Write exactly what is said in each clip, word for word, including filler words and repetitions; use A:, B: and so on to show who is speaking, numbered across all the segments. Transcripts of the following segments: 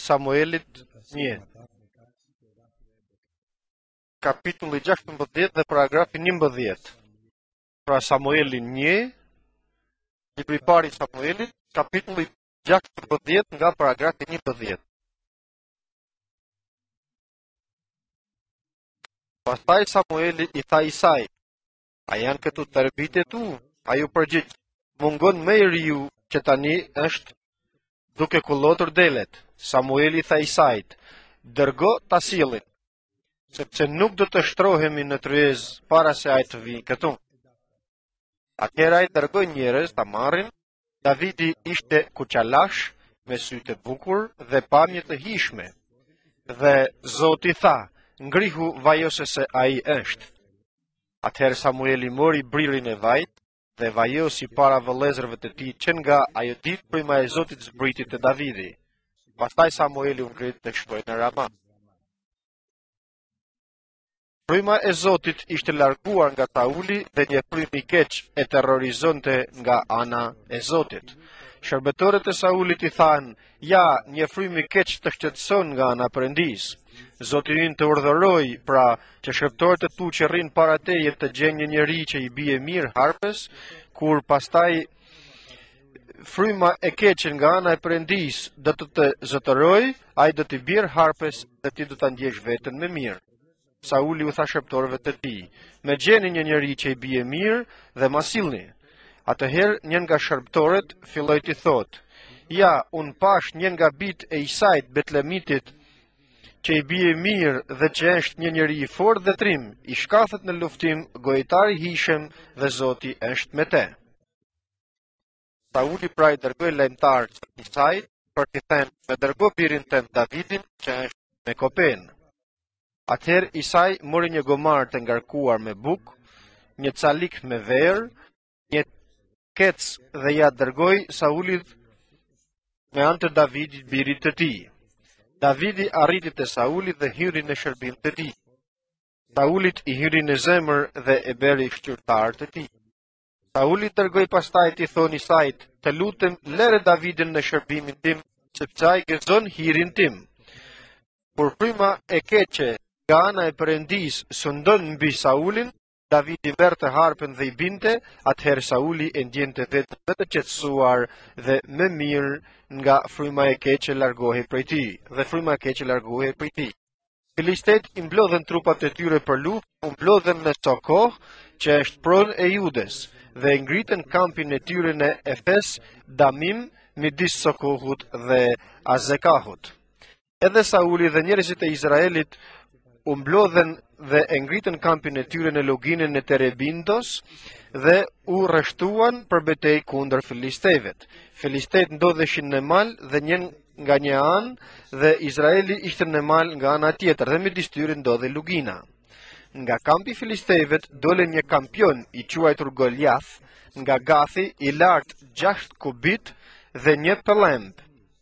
A: Samuelit një. Kapitulli gjashtëmbëdhjetë dhe paragrafi njëmbëdhjetë. Pra Samueli një, libri i parë i Samuelit, kapitulli gjashtëmbëdhjetë nga paragrafi njëmbëdhjetë. Pastaj Samueli i tha Isai: a janë këtu tërbitë tu? Ai u përgjigj: mungon më i riu që tani është duke kullotur delet. Samueli tha Isait: dërgo ta sillin, sepse nuk do të shtrohemi në tryez para se ai të vijë këtu. Atëherë ai dërgoi njerëz ta marrin. Davidi ishte kuqalash, me sy të bukur dhe pamje të hishme. Dhe Zoti tha: ngrihu vajose se ai është. Atëherë Samueli mori bririn e vajt dhe vajosi para vëllezërve të tij që nga ajo ditë prima e Zotit zbriti te Davidi. Pastaj Samueli u ngrit dhe shkoi në Rama. Fryma e Zotit ishte larguar nga Sauli dhe një frym i keq e terrorizonte nga ana e Zotit. Shërbetorët e Saulit i thanë: ja, një frym i keq të shqetëson nga ana e Perëndis. Zoti ynë të urdhëroi pra që shërbetorët e tu që rrinë para teje të gjejnë një njeri që i bie mirë harpes, kur pastaj fryma e keqe nga ana e Perëndis do të të zotëroj, ai do të bjerë harpes dhe ti do ta ndjesh veten me mirë. Sauli u tha shërbetorëve të tij: me gjeni një njeri që i bie mirë dhe ma sillni. Atëherë një nga shërbëtorët filloi të thotë: ja, un pash një nga bijtë e Isait Betlemitit që i bie mirë dhe që është një njeri i fortë dhe trim, i shkathet në luftim, gojtar i hishem dhe Zoti është me te. Sauli pra i dërgoi lajmtar të Isait për t'i thënë: me dërgo birin tënd Davidin që është me kopen. Atëherë Isai mori një gomar të ngarkuar me buk, një calik me verë, një kec dhe ja dërgoi Saulit me anë të Davidit birit të tij. Davidi arriti te Sauli dhe hyri në shërbim të tij. Saulit i hyri në zemër dhe e bëri shqyrtar të tij. Sauli dërgoi pastaj t'i thonë Isait: të lutem lere Davidin në shërbimin tim, sepse ai gëzon hirin tim. Kur fryma e keqe nga ana e Perëndis sundon mbi Saulin, Davidi verte harpën dhe i binte. Atëherë Sauli e ndjente vetë të qetësuar dhe më mirë nga fryma e keqe largohej prej tij, dhe fryma e keqe largohej prej tij. Filistet i mblodhen trupat e tyre për luftë, u mblodhen në Sokoh, që është pronë e Judes, dhe ngritën kampin e tyre në Efes Damim, midis Sokohut dhe Azekahut. Edhe Sauli dhe njerëzit e Izraelit u mblodhen dhe e ngritën kampin e tyre në loginën e Terebindos dhe u rreshtuan për betejë kundër filistejve. Filistejt ndodheshin në mal dhe një nga një anë dhe Izraeli ishte në mal nga ana tjetër dhe midis tyre ndodhej lugina. Nga kampi filistejve dole një kampion i quajtur Goliath nga Gathi, i lartë gjashtë kubit dhe një pëllemb.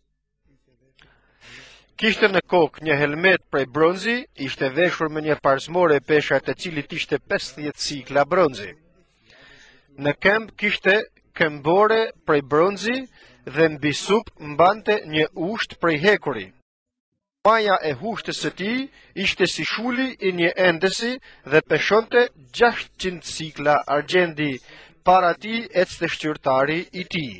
A: Kishte në kokë një helmet prej bronzi, ishte veshur me një parzmore e pesha të cilit ishte pesëdhjetë sikla bronzi. Në këmbë kishte këmbore prej bronzi dhe mbi sup mbante një usht prej hekuri. Maja e hushtës së tij ishte si shuli i një endesi dhe peshonte gjashtëqind sikla argjendi. Para tij ecte shqyrtari i tij.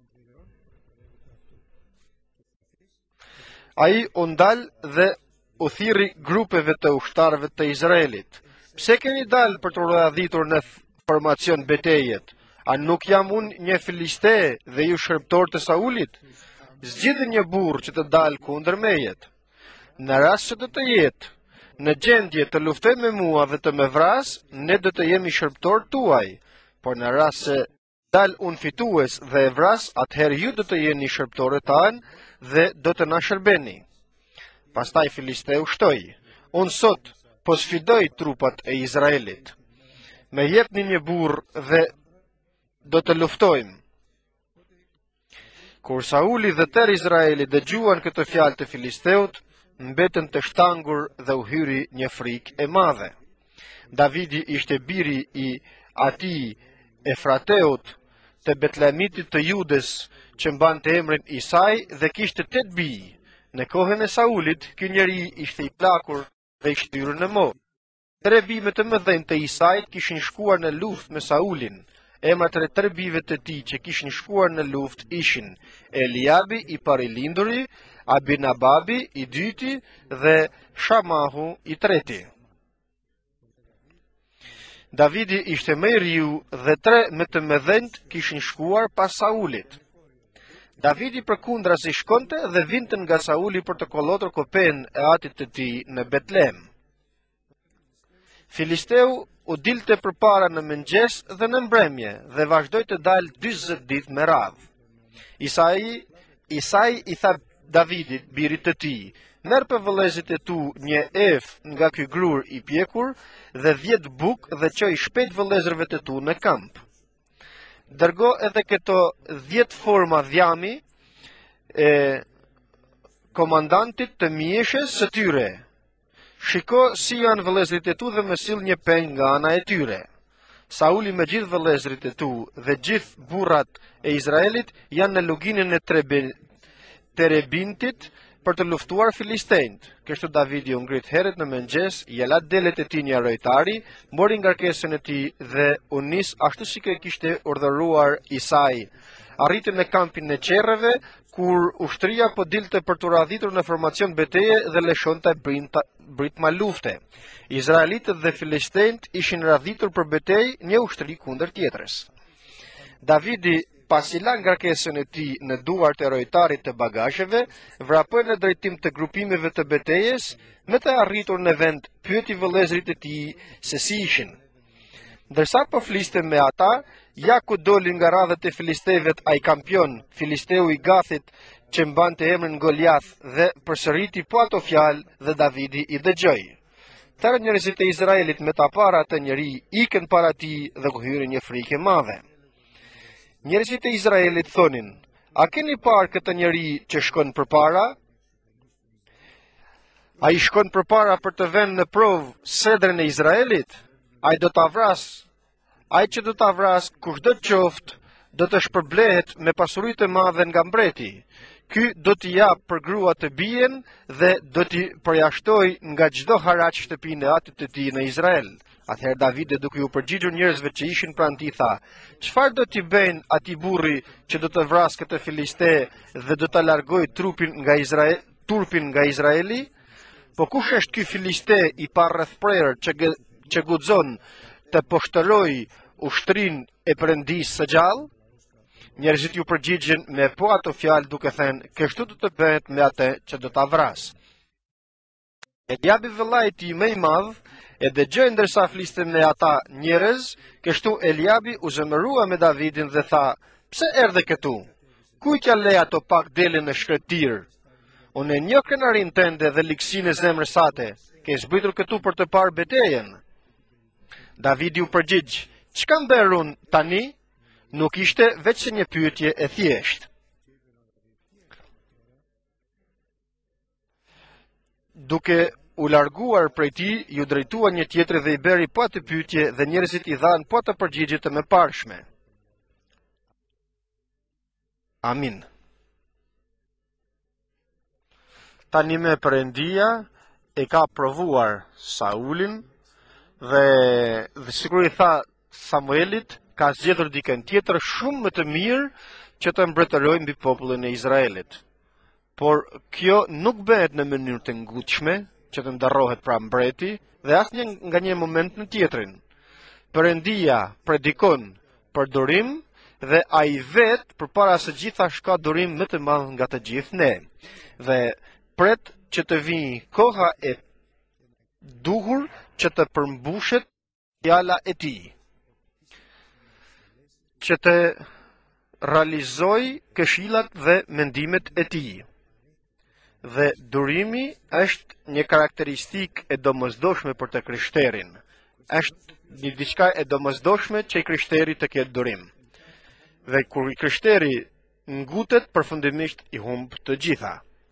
A: Ai u ndal dhe u thirri grupeve të ushtarëve të Izraelit. Pse keni dalë për të radhitur në formacion betejet? A nuk jam unë një filiste dhe ju shërptor të Saulit? Zgjidhni një burr që të dalë kundër mejet. Në rast që do të jetë në gjendje të luftoj me mua dhe të me vras, ne do të jemi shërptor tuaj. Por në rast se dal unë fitues dhe e vras, atëherë ju do të jeni shërptorët tanë dhe do të na shërbeni. Pastaj Filisteu shtoi: unë sot po sfidoj trupat e Izraelit. Me jepni një burr dhe do të luftojmë. Kur Sauli dhe tërë Izraeli dëgjuan këtë fjalë të Filisteut, mbetën të shtangur dhe u hyri një frikë e madhe. Davidi ishte biri i atij Efrateut, të Betlemitit të Judes, që mbante emrin Isai dhe kishte tet bij. Në kohën e Saulit, ky njeri ishte i plakur dhe i shtyrë në mo. Tre bime të mëdhenj të Isait kishin shkuar në luftë me Saulin. Emrat e tre bijve të tij që kishin shkuar në luftë ishin Eliabi i parilinduri, Abinababi i dyti dhe Shamahu i treti. Davidi ishte më i riu dhe tre më të mëdhenjt kishin shkuar pas Saulit. Davidi përkundra si shkonte dhe vinte nga Sauli për të kollotur kopen e atit të tij në Betlem. Filisteu u dilte përpara në mëngjes dhe në mbrëmje dhe vazhdoi të dalë dyzet ditë me radhë. Isai, Isai i tha Davidit, birit të tij, merr për vëllezrit e tu një ef nga ky grur i pjekur dhe dhjetë buk dhe çoj shpejt vëllezërve të tu në kamp. Dërgo edhe këto dhjetë forma dhjami e komandantit të mjeshës së tyre. Shiko si janë vëllezrit e tu dhe më sill një peng nga ana e tyre. Sauli me gjithë vëllezrit e tu dhe gjithë burrat e Izraelit janë në luginën e Terebintit për të luftuar filistejnët. Kështu Davidi u ngrit herët në mëngjes, i la delet e tij një rojtari, mori ngarkesën e tij dhe u nis ashtu si që kishte urdhëruar Isai. Arritën në kampin e qerreve, kur ushtria po dilte për të radhitur në formacion beteje dhe lëshonte britma lufte. Izraelitët dhe filistejnët ishin radhitur për betejë, një ushtri kundër tjetrës. Davidi, pasi la ngarkesën e tij në duart e rojtarit të bagazheve, vrapoi në drejtim të grupimeve të betejës, me të arritur në vend pyeti vëllezrit e tij se si ishin. Ndërsa po fliste me ata, ja ku doli nga radhët e filistejvet ai kampion, filisteu i Gathit, që mbante emrin Goliath, dhe përsëriti po ato fjalë dhe Davidi i dëgjoi. Tërë njerëzit e Izraelit me ta para atë njeri ikën para tij dhe u hyri një frikë e madhe. Njerëzit e Izraelit thonin, a keni parë këtë njeri që shkon përpara? A i shkon përpara për të vënë në provë sedrën e Izraelit? A i do të avras? A i që do të avras, kushdo qoftë, do të shpërblehet me pasuritë e madhe nga mbreti. Ky do t'i jap për grua të bijen dhe do t'i përjashtoj nga çdo haraç shtëpinë e atit të tij në Izrael. Atëherë Davide, duke u përgjigjur njerëzve që ishin pranë tij, tha: "Çfarë do t'i bëjnë atij burri që do të vras këtë filiste dhe do ta largoj trupin nga Izrael, turpin nga Izraeli? Po kush është ky filiste i parrethprerë që që guxon të poshtëroj ushtrinë e Perëndisë së gjallë?" Njerëzit ju përgjigjen me po ato fjalë duke thënë: "Kështu do të bëhet me atë që do ta vras." Eliabi vëllai i tij më i madh e dëgjoi ndërsa fliste me ata njerëz, kështu Eliabi u zemërua me Davidin dhe tha: "Pse erdhe këtu? Kujt ja le ato pak dele në shkretir? Unë e njoh krenarin tënde dhe likësinë e zemrës sate. Ke zbritur këtu për të parë betejën?" Davidi u përgjigj: "Çka mbër unë tani?" Nuk ishte veç një pyetje e thjeshtë. Duke u larguar prej tij, ju drejtua një tjetër dhe i bëri po atë pyetje dhe njerëzit i dhanë po atë përgjigje të mëparshme. Amin. Tani me Perëndia e ka provuar Saulin dhe, dhe sikur i tha Samuelit, ka zgjedhur dikën tjetër shumë më të mirë që të mbretërojë mbi popullin e Izraelit. Por kjo nuk bëhet në mënyrë të ngutshme, që të ndarrohet pra mbreti, dhe asnjë nga një moment në tjetrin. Perëndia predikon për durim dhe ai vetë përpara së gjithash ka durim më të madh nga të gjithë ne. Dhe pret që të vijë koha e duhur që të përmbushet fjala e tij, që të realizoj këshillat dhe mendimet e tij. Dhe durimi është një karakteristikë e domosdoshme për të krishterin. Është një diçka e domosdoshme që i krishteri të ketë durim. Dhe kur i krishteri ngutet, përfundimisht i humb të gjitha.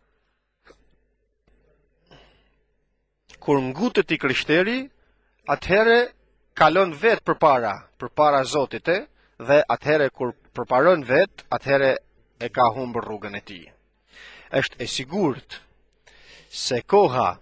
A: Kur ngutet i krishteri, atëherë kalon vetë përpara, përpara Zotit e, dhe atëherë kur përparon vetë, atëherë e ka humbur rrugën e tij. Është e sigurt se koha,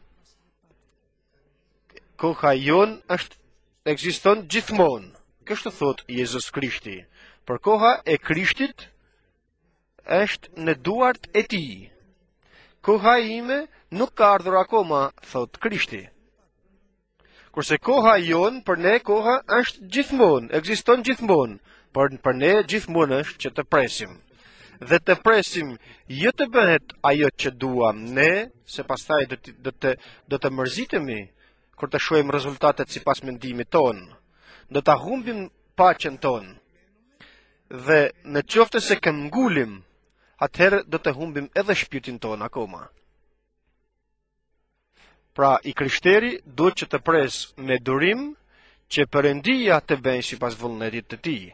A: koha jon është ekziston gjithmonë. Kështu thot Jezus Krishti. Për koha e Krishtit është në duart e tij. Koha ime nuk ka ardhur akoma, thot Krishti. Kurse koha jon për ne koha është gjithmonë, ekziston gjithmonë, por për ne gjithmonë është që të presim. Dhe të presim jo të bëhet ajo që duam ne, se pastaj do të do të do të mërzitemi kur të shohim rezultatet sipas mendimit ton. Do ta humbim paqen ton. Dhe në qoftë se këmbgulim, atëherë do të humbim edhe shpirtin ton akoma. Pra, i krishteri duhet që të pres me durim që Perëndia të bëjë sipas vullnetit të tij.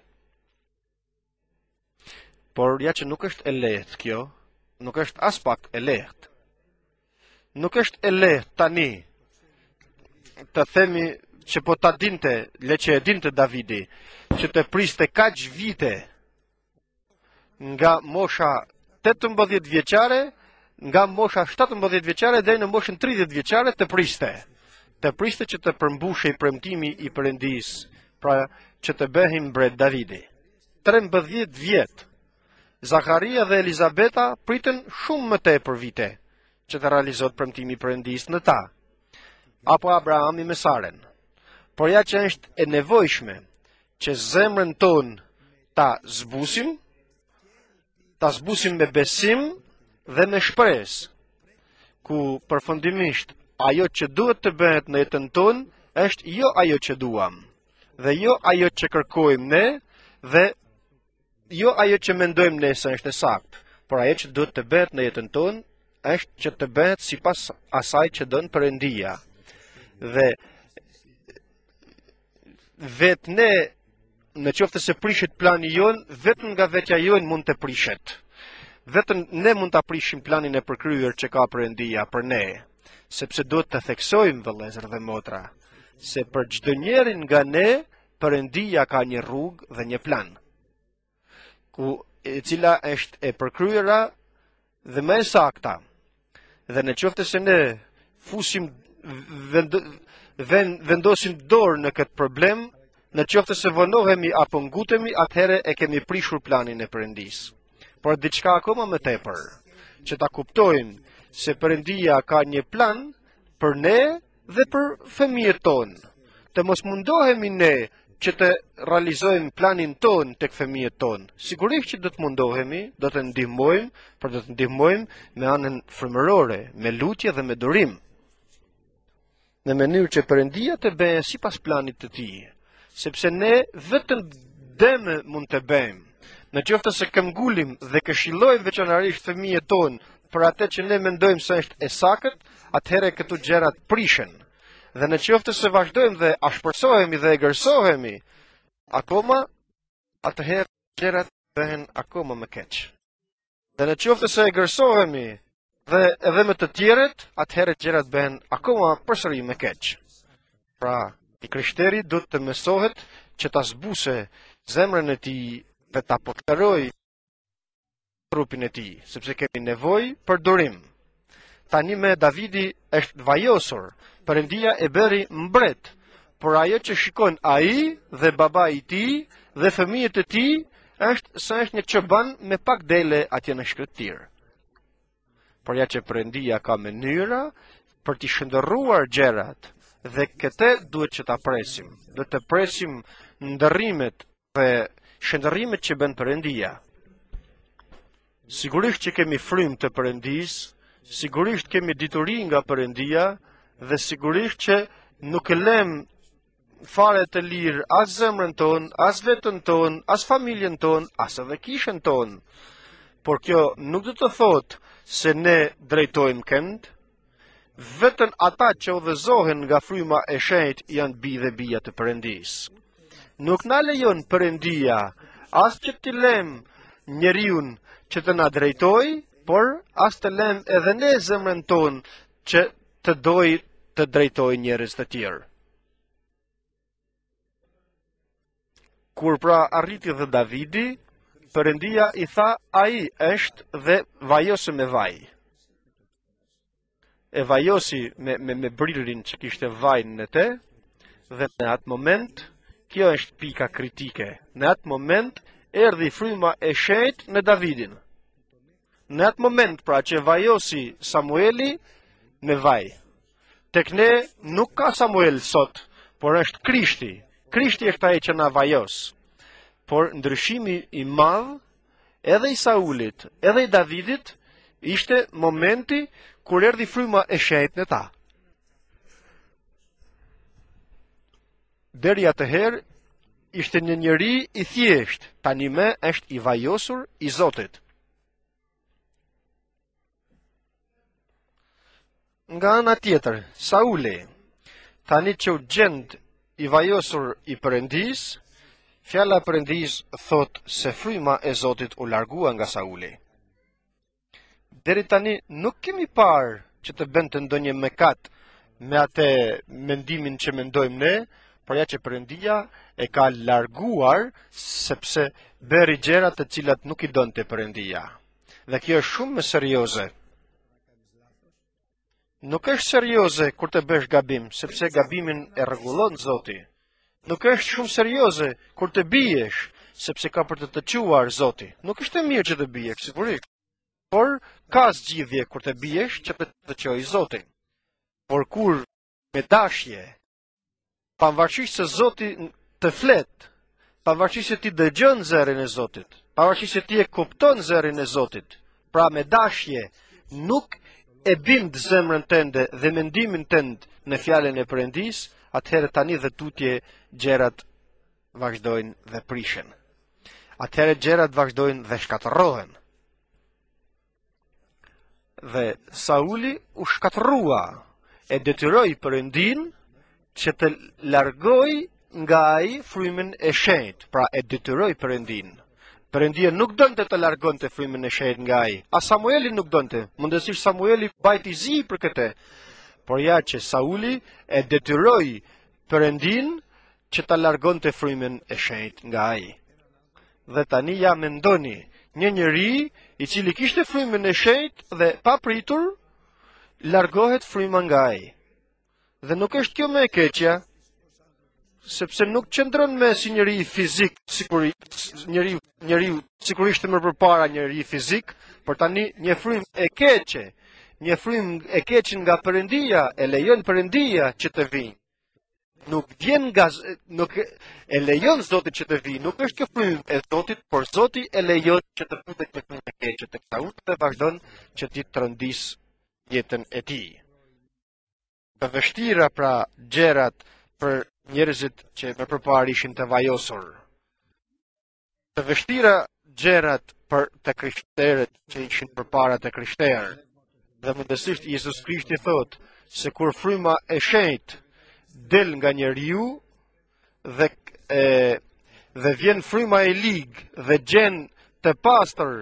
A: Por ja që nuk është e lehtë kjo, nuk është as pak e lehtë. Nuk është e lehtë tani të themi që po ta dinte, le që e dinte Davidi, që të priste kaq vite nga mosha tetëmbëdhjetë vjeçare, nga mosha shtatëmbëdhjetë vjeçare deri në moshën tridhjetë vjeçare të priste. Të priste që të përmbushej premtimi i Perëndisë, pra që të bëhej mbret Davidi. trembëdhjetë vjet. Zakaria dhe Elizabeta pritën shumë më tepër vite që të realizohet premtimi i Perëndisë në ta. Apo Abrahami me Saren. Por ja që është e nevojshme që zemrën tonë ta zbusim, ta zbusim me besim dhe me shpresë, ku përfundimisht ajo që duhet të bëhet në jetën tonë është jo ajo që duam, dhe jo ajo që kërkojmë ne, dhe jo ajo që mendojmë ne se është e saktë, por ajo që duhet të bëhet në jetën tonë është që të bëhet sipas asaj që don Perëndia. Dhe vetë ne, në qoftë se prishet plani jon, vetëm nga vetja jon mund të prishet. Vetëm ne mund ta prishim planin e përkryer që ka Perëndia për ne, sepse duhet të theksojmë, vëllezër dhe motra, se për çdo njerin nga ne Perëndia ka një rrugë dhe një plan, ku e cila është e përkryera dhe më e sakta. Dhe në qoftë se ne fusim vend, vend, vendosim dorë në këtë problem, në qoftë se vonohemi apo ngutemi, atëherë e kemi prishur planin e Perëndisë. Por diçka akoma më tepër, që ta kuptojmë se Perëndia ka një plan për ne dhe për fëmijët tonë. Të mos mundohemi ne që të realizojmë planin ton tek fëmijët tonë. Sigurisht që do të mundohemi, do të ndihmojmë, por do të ndihmojmë me anën frymërore, me lutje dhe me durim. Në mënyrë që Perëndia të bëjë sipas planit të tij, sepse ne vetëm dëm mund të bëjmë. Në qoftë se këmbgulim dhe këshillojmë veçanërisht fëmijët tonë për atë që ne mendojmë se është e sakët, atëherë këto gjërat prishen. Dhe në qoftë se vazhdojmë dhe ashpërsohemi dhe egërsohemi, akoma, atëherë gjërat bëhen akoma më keq. Dhe në qoftë se egërsohemi dhe edhe me të tjerët, atëherë gjërat bëhen akoma përsëri më keq. Pra, i krishteri duhet të mësohet që ta zbuse zemrën e tij dhe ta përkëroj trupin e tij, sepse kemi nevojë për durim. Tani me Davidi është vajosur, Perëndia e bëri mbret, por ajo që shikon ai dhe baba i tij dhe fëmijët e tij është se është një çoban me pak dele atje në shkretëtir. Por ja që Perëndia ka mënyra për t'i shndërruar gjërat, dhe këtë duhet që ta presim. Do të presim ndërrimet dhe shndërrimet që bën Perëndia. Sigurisht që kemi frymë të Perëndisë, sigurisht kemi dituri nga Perëndia, dhe sigurisht që nuk e lëm fare të lirë as zemrën tonë, as vetën tonë, as familjen tonë, as edhe kishën tonë. Por kjo nuk do të thotë se ne drejtojmë kënd. Vetëm ata që udhëzohen nga fryma e shenjtë janë bi dhe bija të Perëndisë. Nuk na lejon Perëndia as që t'i lëm njeriu që të na drejtojë, por as të lëm edhe ne zemrën tonë që të doj të drejtoj njerëz të tjerë. Kur pra arriti dhe Davidi, Perëndia i tha ai është dhe vajose me vaj. e vajosi me, me, me bririn që kishte vajnë në te, dhe në atë moment, kjo është pika kritike, në atë moment, erdhi fryma e shenjtë në Davidin. Në atë moment, pra që vajosi Samueli me vaj. Tek ne nuk ka Samuel sot, por është Krishti. Krishti është ai që na vajos. Por ndryshimi i madh, edhe i Saulit, edhe i Davidit, ishte momenti kur erdhi fryma e shenjtë në ta. Deri atëherë ishte një njeri i thjesht, tani më është i vajosur i Zotit. Nga ana tjetër, Sauli, tani që u gjend i vajosur i Perëndis, fjala e Perëndis thot se fryma e Zotit u largua nga Sauli. Deri tani nuk kemi parë që të bënte ndonjë mëkat me atë mendimin që mendojmë ne, por ja që Perëndia e ka larguar sepse bëri gjëra të cilat nuk i donte Perëndia. Dhe kjo është shumë më serioze. Nuk është serioze kur të bësh gabim, sepse gabimin e rregullon Zoti. Nuk është shumë serioze kur të biesh, sepse ka për të të quar Zoti. Nuk është e mirë që të biesh, sigurisht. Por ka zgjidhje kur të biesh që të të qojë Zoti. Por kur me dashje, pavarësisht se Zoti të flet, pavarësisht se ti dëgjon zërin e Zotit, pavarësisht se ti e kupton zërin e Zotit, pra me dashje nuk e bind zemrën tënde dhe mendimin tënd në fjalën e Perëndis, atëherë tani dhe tutje gjërat vazhdojnë dhe prishen. Atëherë gjërat vazhdojnë dhe shkatërrohen. Dhe Sauli u shkatërrua, e detyroi Perëndin që të largoj nga ai frymën e shenjtë, pra e detyroi Perëndin. Perëndia nuk donte të largonte frymën e shenjtë nga ai. A Samueli nuk donte. Mundësisht Samueli bajti zi për këtë. Por ja që Sauli e detyroi Perëndin që ta largonte frymën e shenjtë nga ai. Dhe tani ja mendoni, një njeri i cili kishte frymën e shenjtë dhe pa pritur, largohet fryma nga ai. Dhe nuk është kjo më e keqja, sepse nuk qëndron me si njeri fizik, sigurisht, njeri, njeri sigurisht më përpara njeri fizik, por tani një frym e keqe, një frym e keqe nga Perëndia, e lejon Perëndia që të vinë. Nuk vjen nga, nuk e lejon Zoti që të vinë, nuk është kjo frym e Zotit, por Zoti e lejon që të futet në frym e keqe të këta unë dhe vazhdon që ti të rëndis jetën e tij. Të vështira pra gjërat për njerëzit që më përpara ishin të vajosur. Të vështira gjërat për të krishterët që ishin përpara të krishterë. Dhe mundësisht Jezus Krishti thot se kur fryma e shenjtë del nga njeriu dhe e, dhe vjen fryma e lig dhe gjen të pastër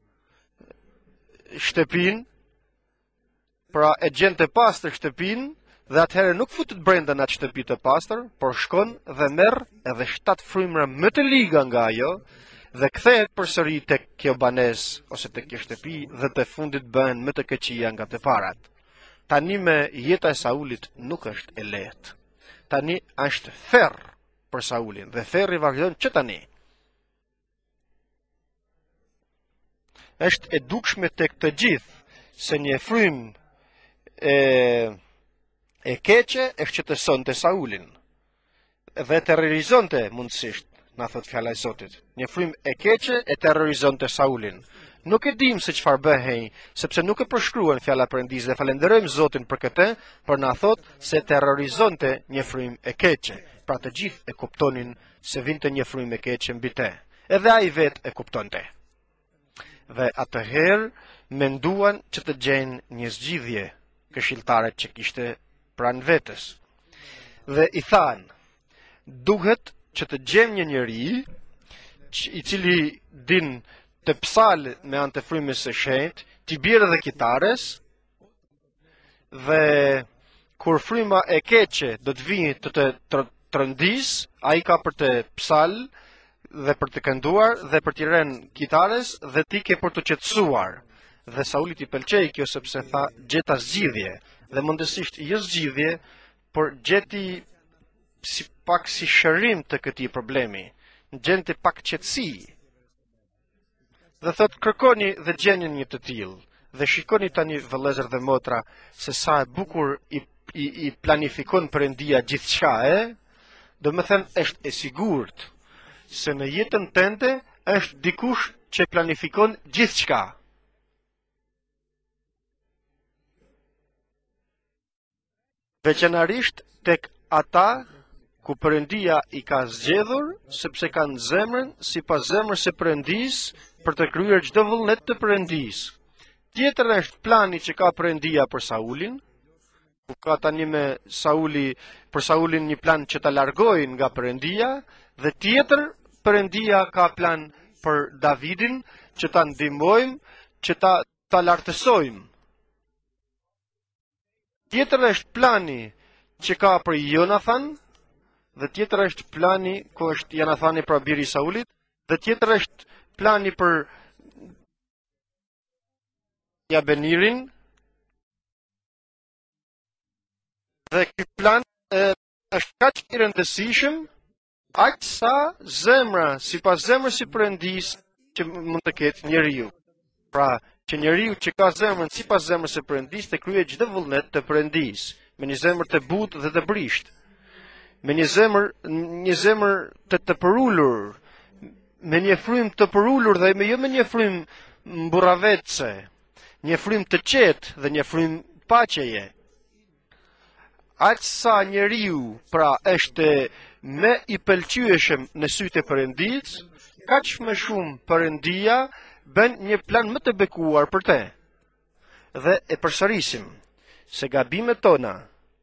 A: shtëpinë, pra e gjen të pastër shtëpinë, dhe atëherë nuk futet brenda në atë shtëpi të pastër, por shkon dhe merr edhe shtatë frymra më të liga nga ajo dhe kthehet përsëri tek kjo banesë ose tek kjo shtëpi dhe të fundit bëhen më të këqija nga të parat. Tani me jeta e Saulit nuk është e lehtë. Tani është ferr për Saulin dhe ferri vazhdon që tani. Është e dukshme tek të gjithë se një frymë e E keqe e shqetësonte Saulin dhe terrorizonte mundësisht, na thot fjala e Zotit. Një frymë e keqe e terrorizonte Saulin. Nuk e dim se çfarë bëhej, sepse nuk e përshkruan fjala e Perëndis dhe falenderojmë Zotin për këtë, por na thot se terrorizonte një frymë e keqe. Pra të gjithë e kuptonin se vinte një frymë e keqe mbi te. Edhe ai vetë e kuptonte. Dhe atëherë menduan që të gjejnë një zgjidhje këshilltarët që kishte pranë vetës. Dhe i thanë, duhet që të gjem një njeri i cili din të psalë me anë të frymës së shenjtë, t'i bjerë dhe kitares, dhe kur fryma e keqe do të vijë të të trëndis, a i ka për të psalë dhe për të kënduar dhe për t'i rënë kitares dhe ti ke për të qetësuar. Dhe Saulit i pëlqej kjo sepse tha gjeta zgjidhje, dhe mundësisht jo zgjidhje, por gjeti si pak si shërim të këtij problemi, gjente pak qetësi. Dhe thot kërkoni dhe gjeni një të tillë, dhe shikoni tani vëllezër dhe motra se sa e bukur i, i, i planifikon Perëndia gjithçka, e? Do më thënë është e sigurt se në jetën tënde është dikush që planifikon gjithçka. Veçanërisht tek ata ku Perëndia i ka zgjedhur, sepse kanë zemrën sipas zemrës së Perëndis për të kryer çdo vullnet të Perëndis. Tjetër është plani që ka Perëndia për Saulin, ku ka tani me Sauli, për Saulin një plan që ta largojnë nga Perëndia, dhe tjetër Perëndia ka plan për Davidin që ta ndihmojmë, që ta ta lartësojmë. Tjetër është plani që ka për Jonathan, dhe tjetër është plani ku është Jonathani pra biri i Saulit, dhe tjetër është plani për Jabenirin. Dhe ky plan e, është kaq i rëndësishëm, aq sa zemra, sipas zemrës së Perëndis që mund të ketë njeriu. Pra, që njeriu që ka zemrën sipas zemrës së Perëndis të kryejë çdo vullnet të Perëndis, me një zemër të butë dhe të brisht, me një zemër, një zemër të të përulur, me një frym të përulur dhe me jo me një frym mburravece, një frym të qetë dhe një frym paqeje. Aq sa njeriu pra është me i pëlqyeshëm në sytë e Perëndis, kaq më shumë Perëndia bën një plan më të bekuar për te. Dhe e përsërisim se gabimet tona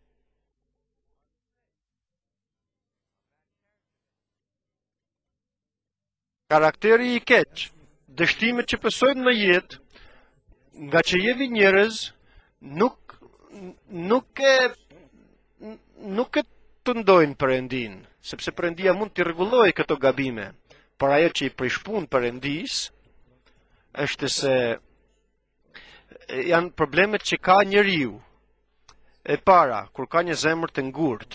A: karakteri i keq, dështimet që pësojmë në jetë, nga që jemi njerëz, nuk nuk e nuk e të ndojnë Perëndin, sepse Perëndia mund të rregullojë këto gabime, por ajo që i prishpun Perëndis është se janë problemet që ka njeriu. E para, kur ka një zemër të ngurtë,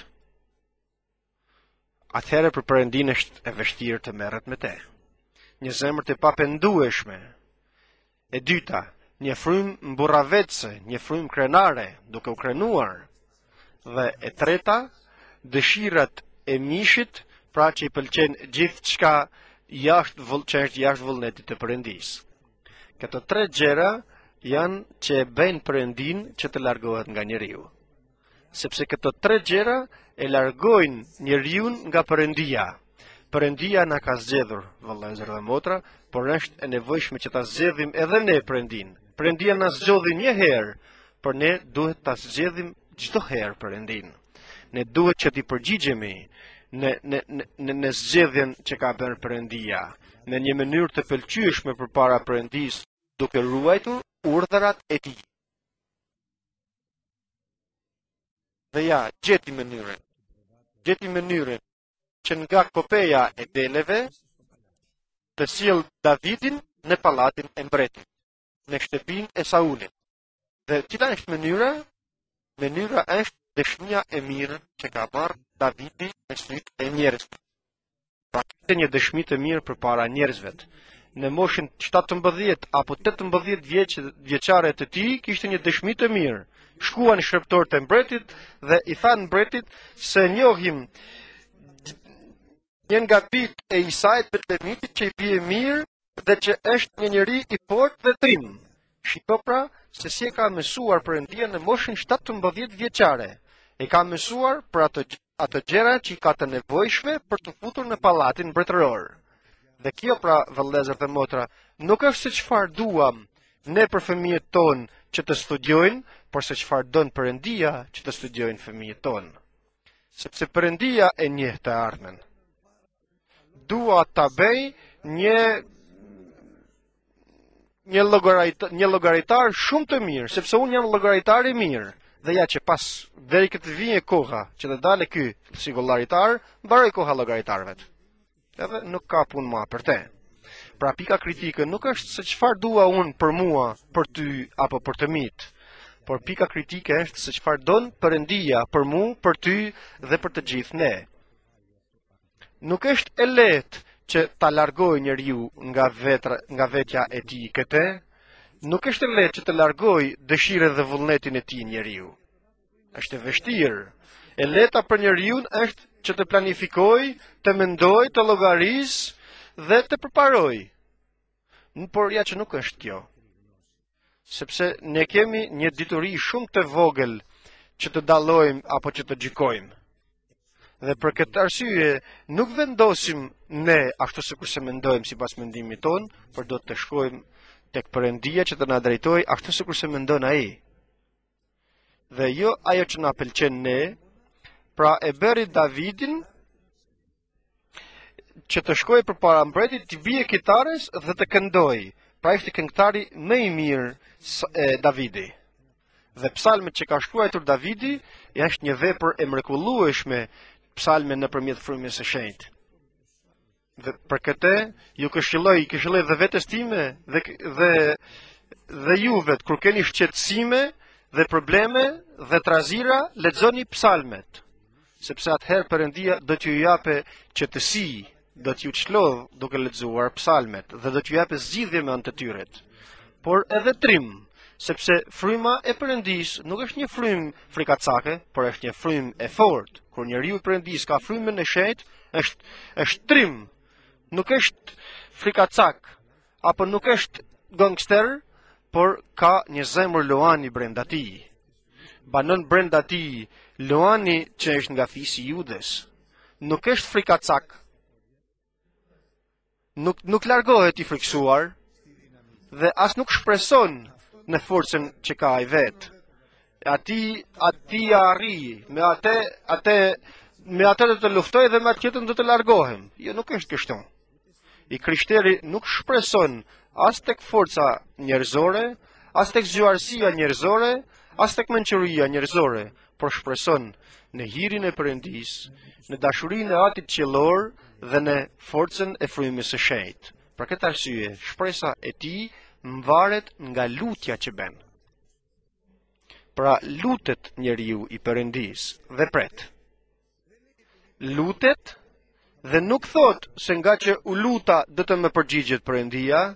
A: atëherë për Perëndin është e vështirë të merret me te. Një zemër të papendueshme. E dyta, një frym mburravece, një frym krenare, duke u krenuar. Dhe e treta, dëshirat e mishit, pra që i pëlqen gjithçka jashtë që është jashtë vullnetit të Perëndis. Këto tre gjëra janë që e bëjnë Perëndin që të largohet nga njeriu. Sepse këto tre gjëra e largojnë njeriu nga Perëndia. Perëndia na ka zgjedhur, vëllezër dhe motra, por është e nevojshme që ta zgjedhim edhe ne Perëndin. Perëndia na zgjodhi një herë, por ne duhet ta zgjedhim çdo herë Perëndin. Ne duhet që t'i përgjigjemi në në në në zgjedhjen që ka bërë Perëndia, në një mënyrë të pëlqyeshme përpara Perëndis, duke ruajtur urdhrat e tij. Dhe ja, gjeti mënyrën. Gjeti mënyrën që nga kopeja e deleve të sjell Davidin në pallatin e mbretit, në shtëpinë e Saulit. Dhe cila është mënyra? Mënyra është dëshmia e mirë që ka marrë Davidi në sytë e njerëzve. Pra kishte një dëshmi të mirë përpara njerëzve. Në moshën shtatëmbëdhjetë apo tetëmbëdhjetë vjeç, vjeçare të tij kishte një dëshmi të mirë. Shkuan shërptorët e mbretit dhe i thanë mbretit se njohim një nga bijtë e Isait Betlemitit që i bie mirë dhe që është një njeri i fortë dhe trim. Shiko pra se si e ka mësuar Perëndia në moshën shtatëmbëdhjetë vjeçare. E ka mësuar për ato ato gjëra që i ka të nevojshme për të futur në pallatin mbretëror. Dhe kjo pra, vëllezër dhe motra, nuk është se çfarë duam ne për fëmijët tonë që të studiojnë, por se çfarë don Perëndia që të studiojnë fëmijët tonë. Sepse Perëndia e njeh të ardhmen. Dua ta bëj një një llogaritar, një llogaritar shumë të mirë, sepse unë jam llogaritar i mirë. Dhe ja që pas deri këtë vijë koha që të dalë ky si llogaritar, mbaroi koha llogaritarëve. Edhe nuk ka punë më për te. Pra pika kritike nuk është se çfarë dua unë për mua, për ty apo për të mit, por pika kritike është se çfarë don Perëndia për mua, për ty dhe për të gjithë ne. Nuk është e lehtë që ta largoj njeriu nga vetra, nga vetja e tij këtë, nuk është e lehtë që të largoj dëshirën dhe vullnetin e tij njeriu. Është e vështirë. E lehta për njeriu është që të planifikoj, të mendoj, të llogarisë dhe të përparoj. Por ja që nuk është kjo. Sepse ne kemi një dituri shumë të vogël që të dallojmë apo që të gjykojmë. Dhe për këtë arsye nuk vendosim ne ashtu sikur se mendojmë sipas mendimit ton, por do të shkojmë tek Perëndia që të na drejtojë ashtu sikur se mendon ai. Dhe jo ajo që na pëlqen ne, pra e bëri Davidin që të shkojë përpara mbretit, të bie kitares dhe të këndojë. Pra ishte këngëtari më i mirë e Davidi. Dhe psalmet që ka shkruar Davidi është një vepër e mrekullueshme, psalme nëpërmjet frymës së shenjtë. Dhe për këtë ju këshilloj, këshilloj dhe vetes time dhe dhe dhe juve kur keni shqetësime dhe probleme dhe trazira, lexoni psalmet, sepse atëherë Perëndia do t'ju japë qetësi, do t'ju çlodh duke lexuar psalmet dhe do t'ju japë zgjidhje me anë të tyre. Por edhe trim, sepse fryma e Perëndis nuk është një frymë frikacake, por është një frymë e fortë. Kur njeriu i Perëndis ka frymën e shenjtë, është është trim, nuk është frikacak apo nuk është gangster, por ka një zemër luani brenda tij. Banon brenda tij luani që është nga fisi i Judes. Nuk është frikacak. Nuk nuk largohet i friksuar dhe as nuk shpreson në forcën që ka ai vet. Ati ati arri, me atë atë me atë do të luftoj dhe me atë tjetër do të largohem. Jo, nuk është kështu. I krishteri nuk shpreson as tek forca njerëzore, as tek zgjuarësia njerëzore, as tek mençuria njerëzore, por shpreson në hirin e Perëndis, në dashurinë e Atit qiellor dhe në forcën e frymës së shenjtë. Për këtë arsye, shpresa e tij mvaret nga lutja që bën. Pra lutet njeriu i Perëndis dhe pret. Lutet dhe nuk thot se nga që u luta do të më përgjigjet Perëndia,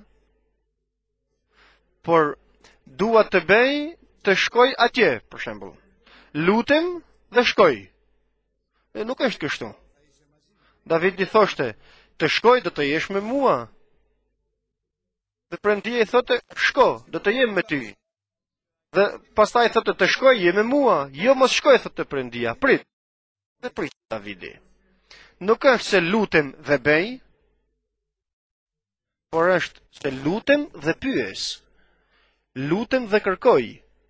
A: por dua të bëj të shkoj atje, për shembull. Lutem dhe shkoj. E nuk është kështu. Davidi thoshte, të shkoj do të jesh me mua. Dhe Perëndia i thotë, shko, do të jem me ty. Dhe pastaj thotë, të shkoj, je me mua. Jo, mos shkoj, thotë Perëndia, prit. Dhe prit Davidi. Nuk është se lutem dhe bëj, por është se lutem dhe pyes. Lutem dhe kërkoj.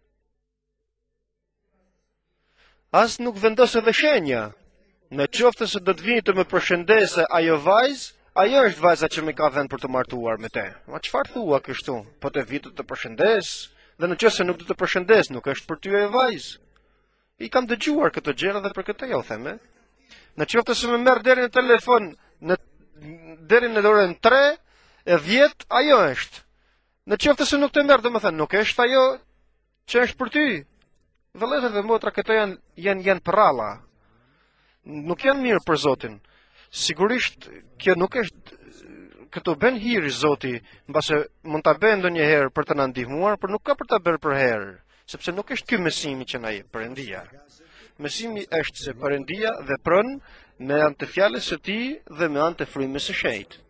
A: As nuk vendosë dhe shenja. Në qoftë se do të vini të më përshëndese ajo vajzë, ajo është vajza që më ka dhënë për të martuar me te. Ma çfarë thua kështu? Po të vitë të përshëndes, dhe në qoftë se nuk do të përshëndes, nuk është për ty ajo vajzë. I kam dëgjuar këtë gjëra dhe për këtë ja u them. Në qoftë se më merr deri në telefon, në deri në orën tre e dhjetë, ajo është. Në qoftë se nuk të merr, domethënë nuk është ajo që është për ty. Vëllezër dhe motra, këto janë janë janë prralla. Nuk janë mirë për Zotin. Sigurisht kjo nuk është, këto bën hir Zoti, mbase mund ta bëjë ndonjëherë për të na ndihmuar, por nuk ka për ta bërë për herë, sepse nuk është ky mësimi që na jep Perëndia. Mësimi është se Perëndia vepron me anë të fjalës së tij dhe me anë të frymës së shenjtë.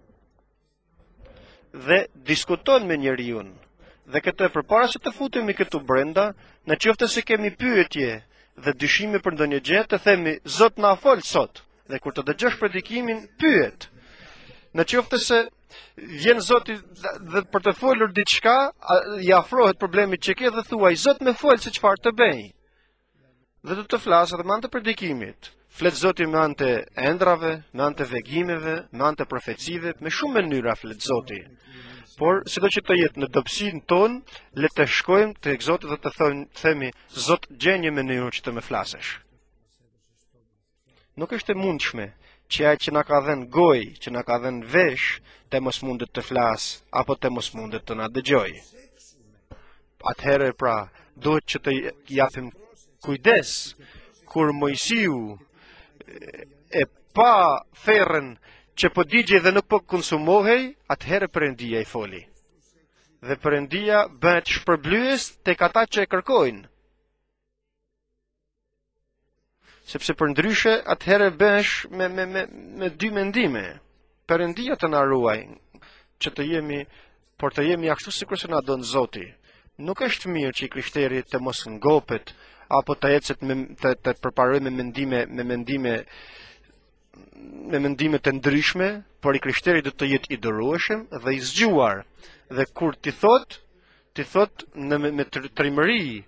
A: Dhe diskuton me njeriu. Dhe këtë përpara se të futemi këtu brenda, në qoftë se kemi pyetje dhe dyshime për ndonjë gjë, të themi Zot na fol sot. Dhe kur të dëgjosh predikimin, pyet. Në qoftë se vjen Zoti dhe për të folur diçka, i afrohet problemit që ke dhe thuaj Zot më fol se çfarë të bëj. Dhe do të flasë edhe me anë të predikimit. Flet Zoti me anë të endrave, me anë të vegimeve, me anë të profecive, me shumë mënyra flet Zoti. Por sido që të jetë në dobësinë tonë, le të shkojmë tek Zoti dhe të themi Zot, gjej një mënyrë që të më flasësh. Nuk është e mundshme që ai që na ka dhënë gojë, që na ka dhënë vesh, të mos mundet të flas apo të mos mundet të na dëgjoj. Atëherë pra, duhet që të japim kujdes kur Mojsiu e pa ferrën që po digjej dhe nuk po konsumohej, atëherë Perëndia i foli. Dhe Perëndia bëhet shpërblyes tek ata që e kërkojnë. Sepse për ndryshe atëherë bëhesh me, me, me, me dy mendime. Perëndia të na ruaj që të jemi, por të jemi ashtu sikur se na don Zoti. Nuk është mirë që i krishterë të mos ngopet apo të ecet me të, të përparojë me mendime me mendime me mendime të ndryshme, por i krishterë do të jetë i dërueshëm dhe i zgjuar. Dhe kur ti thot, ti thot në me, me trimëri.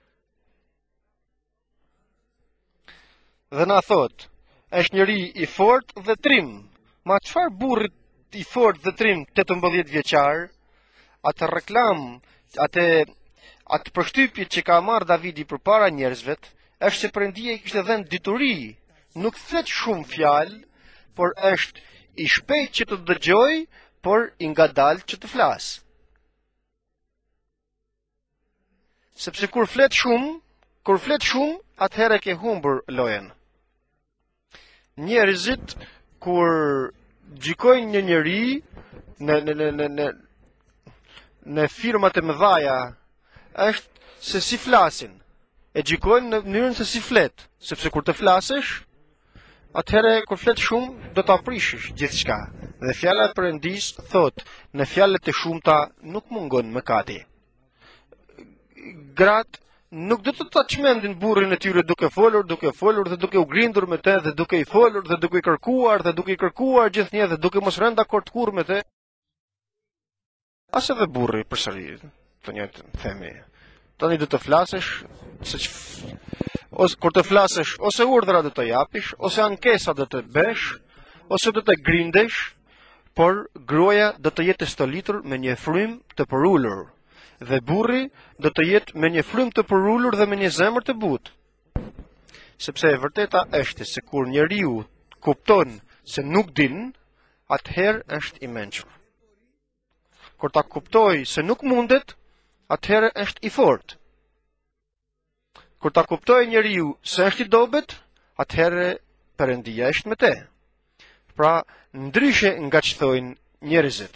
A: Dhe na thot, është njëri i fort dhe trim. Ma çfarë burrit i fort dhe trim tetëmbëdhjetë vjeçar? Atë reklam, atë atë përshtypje që ka marrë Davidi përpara njerëzve, është se Perëndia i kishte dhënë dituri. Nuk thet shumë fjalë, por është i shpejt që të dëgjoj, por i ngadalë që të flas. Sepse kur flet shumë, kur flet shumë, atëherë ke humbur lojën. Njerëzit kur gjykojnë një njeri në në në në në në firmat e mëdhaja, është se si flasin. E gjykojnë në mënyrën se si flet, sepse kur të flasësh, atëherë kur flet shumë do ta prishësh gjithçka. Dhe fjala e Perëndis thot, në fjalët e shumta nuk mungon mëkati. Gratë nuk do të ta çmendin burrin e tyre duke folur, duke folur dhe duke u grindur me të, dhe duke i folur dhe duke i kërkuar dhe duke i kërkuar gjithnjë dhe duke mos rënë dakord kurrë me të. As edhe burri përsëri, të njëjtën themi. Tani do të flasësh, se ose kur të flasësh, ose urdhra do të japish, ose ankesa do të bësh, ose do të grindesh, por gruaja do të jetë stolitur me një frym të përulur, dhe burri do të jetë me një frym të përulur dhe me një zemër të butë. Sepse e vërteta është se kur njeriu kupton se nuk din, atëherë është i mençur. Kur ta kuptoj se nuk mundet, atëherë është i fortë. Kur ta kuptoj njeriu se është i dobët, atëherë Perëndia është me te. Pra, ndryshe nga që thojnë njerëzit.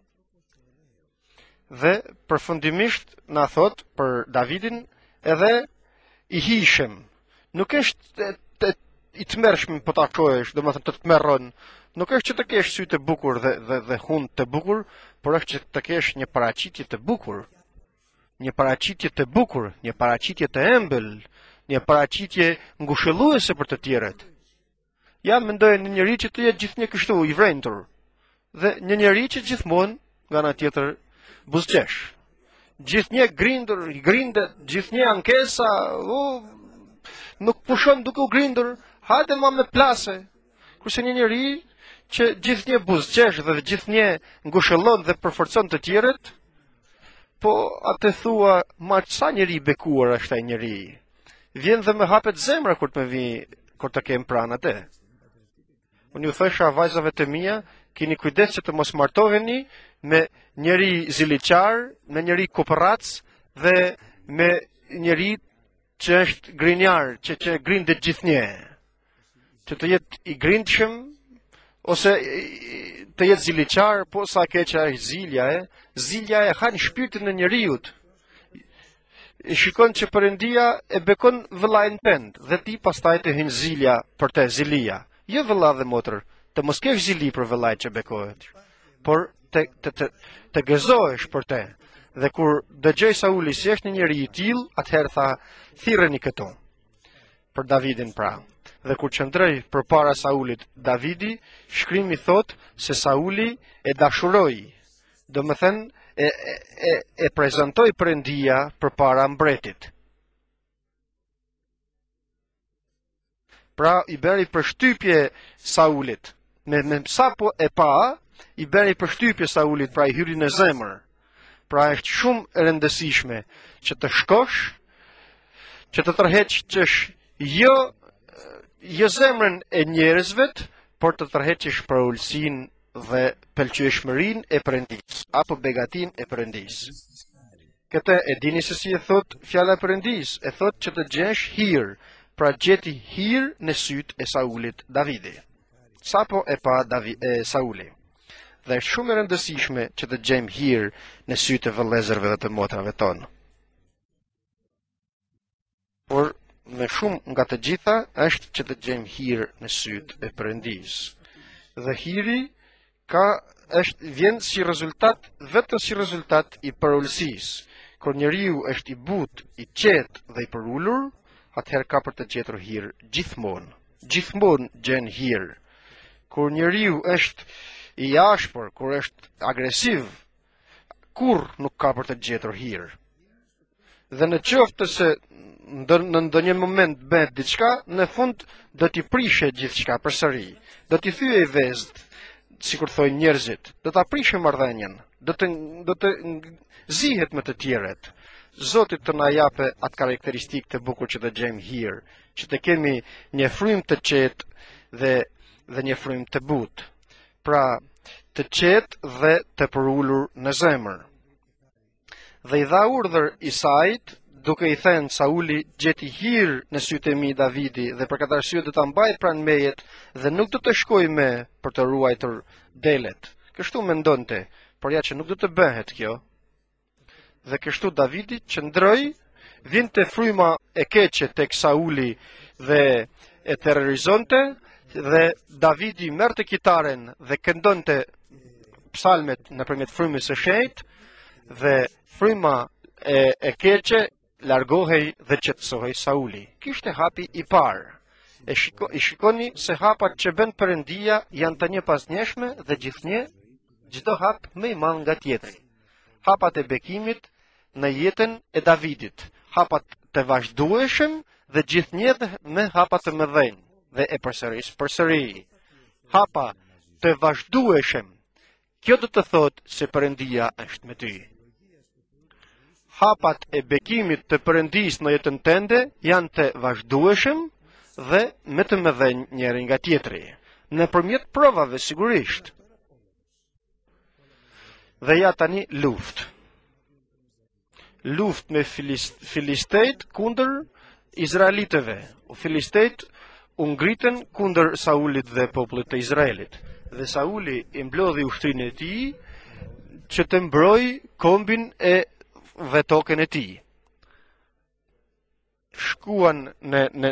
A: Dhe përfundimisht na thot për Davidin edhe i hishëm. Nuk është i tmerrshëm po ta shohësh, domethënë të tmerron. Nuk është që të kesh sy të bukur dhe dhe, dhe hund të bukur, por është që të kesh një paraqitje të bukur. Një paraqitje të bukur, një paraqitje të ëmbël, një paraqitje ngushëlluese për të tjerët. Ja mendoj në njëri që të jetë gjithnjë kështu i vrentur, dhe një njëri që gjithmonë nga ana tjetër buzqesh. Gjithnjë grindur, i grindet, gjithnjë ankesa, u nuk pushon duke u grindur, hajde ma me plase. Kurse një njëri që gjithnjë buzqesh dhe gjithnjë ngushëllon dhe përforcon të tjerët, po atë thua, ma sa njëri bekuar është ai njëri. Vjen dhe me hapet zemra kur të me vi, kur të kem pranë atë. Unë ju thësha vajzave të mia, keni kujdes që të mos martoheni me njëri ziliqar, me njëri kopërac dhe me njëri që është grinjar, që, që grindet gjithnjë. Që të jetë i grindshëm, ose të jetë ziliqar, po sa keqa është zilja e, zilja e hanë shpirtin e njeriut. E shikon që Perëndia e bekon vëllajin pend, dhe ti pastaj të hynë zilja për te, zilia. Jo vëlla dhe motër, të mos kesh zili për vëllaj që bekohet, por të, të, të, të gëzohesh për te. Dhe kur dëgjoj Sauli si është një njeri i tillë, atëherë tha, thirreni këtu. Për Davidin pra. Dhe kur qëndroi përpara Saulit Davidi, shkrimi thot se Sauli e dashuroi. Domethënë e e e prezantoi Perëndia përpara mbretit. Pra i bëri përshtypje Saulit. Me me sapo e pa, i bëri përshtypje Saulit, pra i hyri në zemër. Pra është shumë e rëndësishme që të shkosh, që të tërheqësh jo jo zemrën e njerëzve, por të tërheqish për ulsin dhe pëlqyeshmërinë e Perëndisë apo begatin e Perëndisë. Këtë e dini se si e thot fjala e Perëndisë, e thot që të gjesh hir, pra gjeti hir në syt e Saulit Davidi. Sapo e pa Davi, e Sauli. Dhe është shumë e rëndësishme që të gjejmë hir në syt e vëllezërve dhe të motrave tonë. Por me shumë nga të gjitha është që të gjejmë hir në syt e Perëndisë. Dhe hiri ka është vjen si rezultat, vetëm si rezultat i përulësisë. Kur njeriu është i butë, i qetë dhe i përulur, atëherë ka për të gjetur hir gjithmonë. Gjithmonë gjen hir. Kur njeriu është i ashpër, kur është agresiv, kur nuk ka për të gjetur hir. Dhe në qoftë se në ndonjë moment bëhet diçka, në fund do t'i prishe gjithçka përsëri. Do t'i thyej vezët, sikur thojnë njerëzit, do ta prishë marrëdhënien, do të do të zihet me të tjerët. Zoti të na japë atë karakteristikë të bukur që të gjejmë hir, që të kemi një frymë të qetë dhe dhe një frymë të butë. Pra, të qetë dhe të përulur në zemër. Dhe i dha urdhër Isait, duke i thënë Sauli gjeti hir në sytë e mi Davidi dhe për këtë arsye do ta mbaj pranë mejet dhe nuk do të shkoj me për të ruajtur delet. Kështu mendonte, por ja që nuk do të bëhet kjo. Dhe kështu Davidi qëndroi, vinte fryma e keqe tek Sauli dhe e terrorizonte, dhe Davidi merrte kitaren dhe këndonte psalmet nëpërmjet frymës së shenjtë dhe fryma e, e keqe largohej dhe qetësohej Sauli. Kishte hapi i parë. E shiko, i shikoni se hapat që bën Perëndia janë të njëpasnjeshme dhe gjithnjë, çdo hap më i madh nga tjetri. Hapat e bekimit në jetën e Davidit, hapat të vazhdueshëm dhe gjithnjë me hapat të mëdhenj dhe e përsëris përsëri. Hapa të vazhdueshëm. Kjo do të thotë se Perëndia është me ty. Hapat e bekimit të Perëndisë në jetën tënde janë të vazhdueshëm dhe me të mëdhenj njëri nga tjetri, nëpërmjet provave sigurisht. Dhe ja tani luftë. Luftë me filistejt kundër izraelitëve. U filistejt u ngritën kundër Saulit dhe popullit të Izraelit. Dhe Sauli i mblodhi ushtrinë e tij që të mbrojë kombin e dhe tokën e tij. Shkuan në, në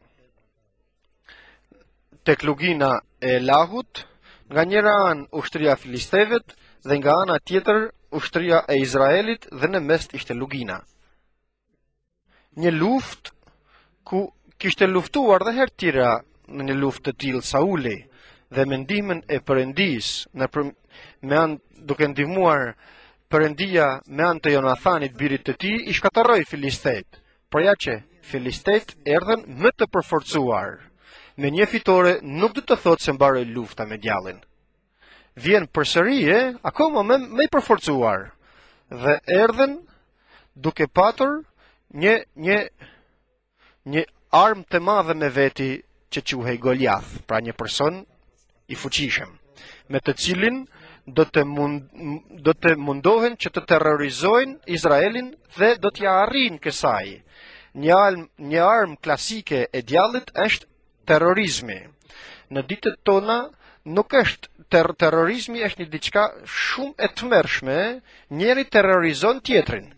A: tek lugina e Lahut, nga njëra anë ushtria e filistejve dhe nga ana tjetër ushtria e Izraelit dhe në mes ishte lugina. Një luftë ku kishte luftuar dhe herë tjera në një luftë të tillë Sauli dhe me ndihmën e Perëndisë, në për, me anë duke ndihmuar Perëndia me anë të Jonathanit birit të tij, i shkatërroi filistejt. Por ja që filistejt erdhen më të përforcuar. Me një fitore nuk do të thotë se mbaroi lufta me djallin. Vjen përsëri, e, akoma më më i përforcuar. Dhe erdhen duke patur një një një armë të madhe me veti që quhej Goliath, pra një person i fuqishëm, me të cilin do të, mund, do të mundohen që të terrorizojnë Izraelin dhe do t'ja arrijnë kësaj. Një armë, një armë klasike e djallit është terrorizmi. Në ditët tona nuk është ter terrorizmi është një diçka shumë e tmerrshme, njëri terrorizon tjetrin.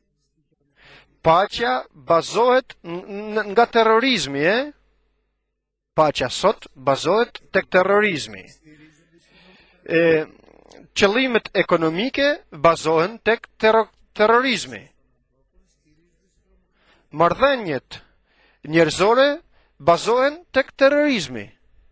A: Paqja bazohet nga terrorizmi, e? Paqja sot bazohet tek terrorizmi. E, qëllimet ekonomike bazohen tek ter terrorizmi. Marrëdhëniet njerëzore bazohen tek terrorizmi.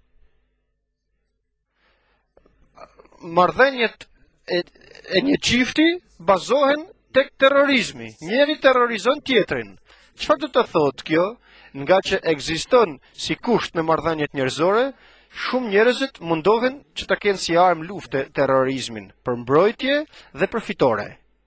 A: Marrëdhëniet e, e një çifti bazohen tek terrorizmi. Njeri terrorizon tjetrin. Çfarë do të thotë kjo? Nga që ekziston si kusht në marrëdhëniet njerëzore, shumë njerëzit mundohen që të kenë si armë lufte terrorizmin, për mbrojtje dhe për fitore.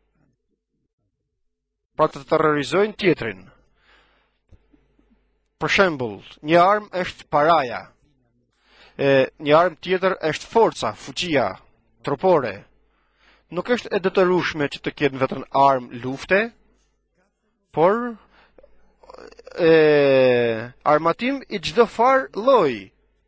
A: Pra të terrorizojnë tjetrin. Për shembull, një armë është paraja. E, një armë tjetër është forca, fuqia, trupore. Nuk është e detyrueshme që të ketë vetëm armë lufte, por e, armatim i çdo far lloji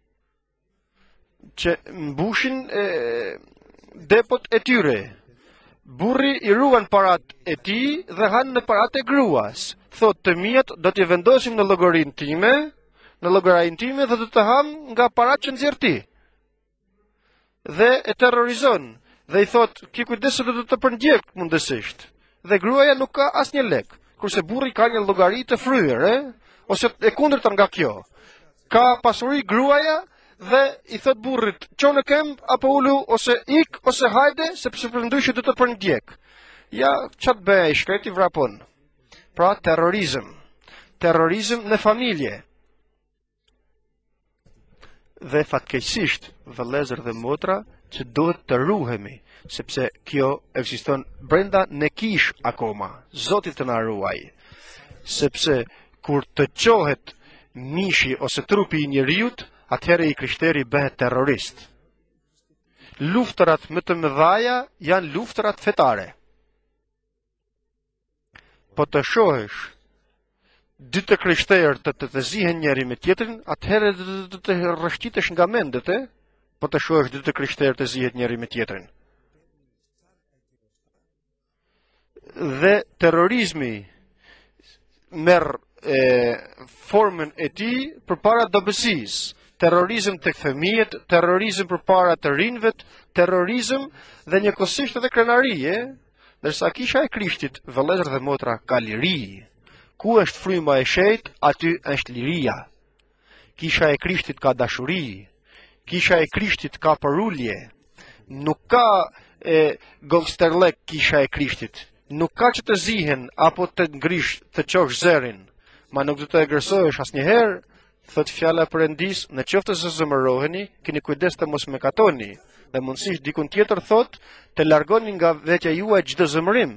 A: që mbushin e, depot e tyre. Burri i ruan parat e tij dhe han në parat e gruas. Thot të mijat do t'i vendosim në llogarinë time, në llogarinë time dhe do të ham nga parat që nxjerr ti. Dhe e terrorizon dhe i thot, ki kujdes se do të të përndjek mundësisht. Dhe gruaja nuk ka asnjë lek, kurse burri ka një llogari të fryer, e? Ose e kundërta nga kjo. Ka pasuri gruaja dhe i thot burrit, ço në këmbë apo ulu ose ik ose hajde sepse përndryshe do të përndjek. Ja, çat bëj, shkreti vrapon. Pra terrorizëm. Terrorizëm në familje. Dhe fatkeqësisht, vëllezër dhe motra, që duhet të ruhemi, sepse kjo ekziston brenda në kish akoma. Zoti të na ruaj. Sepse kur të qohet mishi ose trupi i njeriut, atëherë i krishteri bëhet terrorist. Luftërat më të mëdhaja janë luftërat fetare. Po të shohësh dy të krishterë të të, të zihen njeri me tjetrin, atëherë të, të, të rrëshqitesh nga mendet, e? Po të shohësh dy të krishterë të zihet njeri me tjetrin. Dhe terrorizmi merr e, formën e tij përpara dobësisë. Terrorizëm tek fëmijët, terrorizëm përpara të rinjve, terrorizëm dhe njëkohësisht edhe krenari, e? Ndërsa kisha e Krishtit, vëllezër dhe motra, ka liri. Ku është fryma e shejt, aty është liria. Kisha e Krishtit ka dashuri. Kisha e Krishtit ka përulje. Nuk ka e, gangsterlek kisha e Krishtit. Nuk ka që të zihen apo të ngrish të qosh zërin. Ma nuk do të egërsohesh asnjëherë, thot fjala e Perëndis, në qoftë se zëmëroheni, keni kujdes të mos mëkatoni. Dhe mundësisht dikun tjetër thot, të largoni nga vetja juaj çdo zëmërim.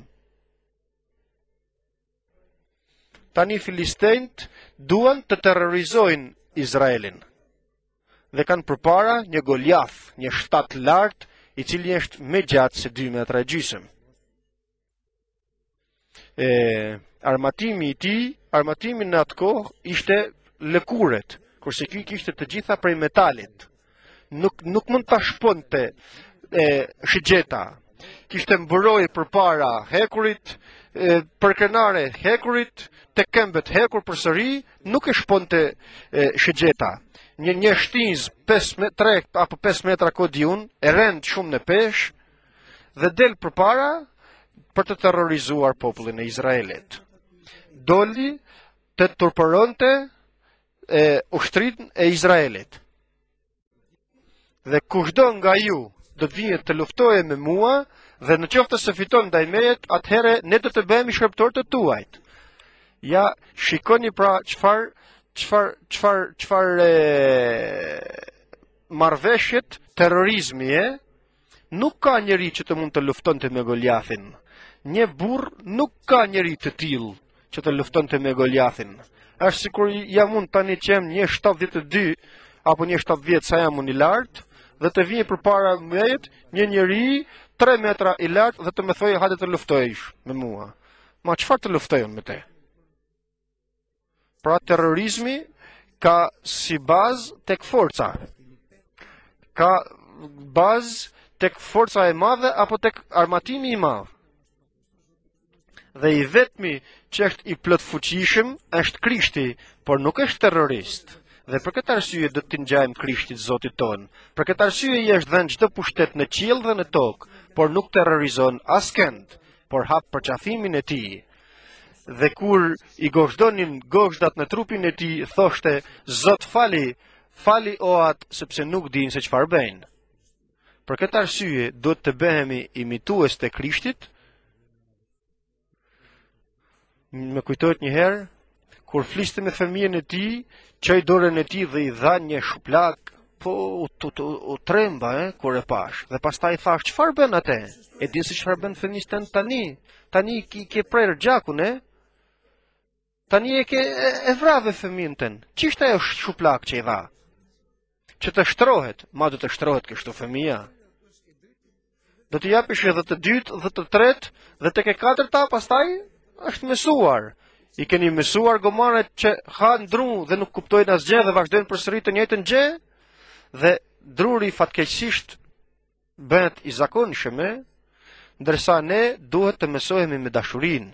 A: Tani filistejnët duan të terrorizojnë Izraelin. Dhe kanë përpara një Goliath, një shtat lart, i cili është më gjatë se dy metra e gjysmë. E, armatimi i tij, armatimi në atë kohë ishte lëkuret, kurse ky kishte të gjitha prej metalit. Nuk nuk mund ta shponte e shigjeta. Kishte mburoj përpara hekurit, e, për krenare hekurit, te këmbët hekur përsëri, nuk e shponte e, shigjeta. Një një shtinz tre apo pesë metra kodiun, e rend shumë në pesh dhe del përpara për të terrorizuar popullin e Izraelit. Doli të turpëronte e ushtrin e Izraelit. Dhe kushdo nga ju do të vihet të luftojë me mua dhe në qoftë se fiton ndaj meje, atëherë ne do të bëhemi shërbëtor të tuajt. Ja, shikoni pra çfarë çfarë çfarë çfarë marrveshjet terrorizmi, e? Nuk ka njeri që të mund të luftonte me Goliathin. Një burr nuk ka njeri të tillë që të luftonte me Goliathin. Është sikur jam unë tani që jam një shtatëdhjetë e dy apo një shtatëdhjetë sa jam unë i lartë, dhe të vijë përpara mejet një njeri tre metra i lartë dhe të më thojë hajde të luftojësh me mua. Ma çfarë të luftojmë me te? Pra terrorizmi ka si bazë tek forca. Ka bazë tek forca e madhe apo tek armatimi i madh. Dhe i vetmi që është i plot fuqishëm është Krishti, por nuk është terrorist. Dhe për këtë arsye do të ngjajmë Krishtit Zotit ton. Për këtë arsye i është dhënë çdo pushtet në qiell dhe në tokë, por nuk terrorizon askënd, por hap përqafimin e tij. Dhe kur i gozhdonin gozhdat në trupin e tij, thoshte: Zot fali, fali oat sepse nuk dinë se çfarë bëjnë. Për këtë arsye duhet të bëhemi imitues të Krishtit. Më kujtohet një herë kur fliste me fëmijën e tij, çoi dorën e tij dhe i dha një shuplak, po u, u, u, u tremba, e, kur e pash. Dhe pastaj i thash, çfarë bën atë? E di se çfarë bën fëmijës tën tani? Tani ki ke prerë gjakun, e? Tani e ke e, e vrave fëmijën tën. Ç'ishte ajo shuplak që i dha? që të shtrohet, ma do të shtrohet kështu fëmia. Do të japish edhe të dytë dhe të tretë dhe tek e katërta pastaj është mësuar. I keni mësuar gomarët që ha ndru dhe nuk kuptojnë asgjë dhe vazhdojnë përsëri të njëjtën gjë dhe druri fatkeqësisht bëhet i zakonshëm, ndërsa ne duhet të mësohemi me dashurinë.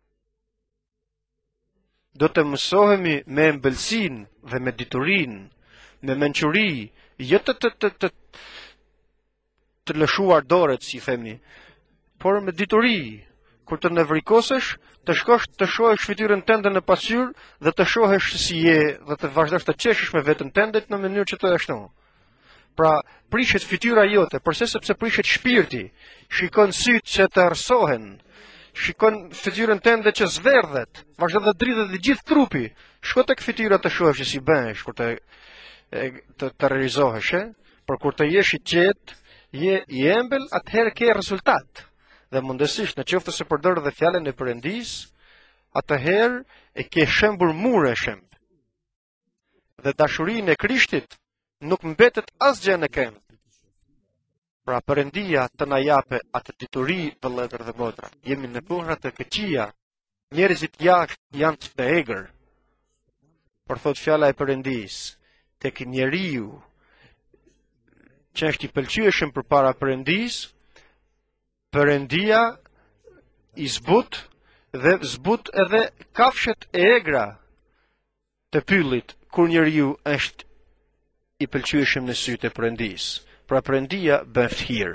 A: Do të mësohemi me ëmbëlsinë dhe me diturinë, me mençuri, jo të të të të, të lëshuar dorët, si themi, por me dituri. Kur të nevrikosesh, të shkosh të shohësh fytyrën tënde në pasqyrë dhe të shohësh si je dhe të vazhdosh të qeshesh me veten tënde në mënyrë që të ashtu. Pra, prishet fytyra jote, përse sepse prishet shpirti, shikon sytë që të errësohen, shikon fytyrën tënde që zverdhet, vazhdo të dridhet dhe gjithë trupi. Shko tek fytyra të shohësh që si bëhesh kur të të, të realizohesh, e? Por kur të jesh i qetë, je i ëmbël, atëherë ke rezultat. Dhe mundësisht në qoftë se përdor dhe fjalën e Perëndis, atëherë e ke shembur mure shemb. Dhe dashurinë e Krishtit nuk mbetet asgjë në këmbë. Pra Perëndia të na jape atë dituri, vëllezër dhe motra. Jemi në kohra të këqija, njerëzit jashtë janë të egër. Por thot fjala e Perëndis, tek njeriu që është i pëlqyeshëm përpara Perëndis, Perëndia i zbut dhe zbut edhe kafshet e egra të pyllit kur njeriu është i pëlqyeshëm në sytë e Perëndis. Pra Perëndia bën fëhir.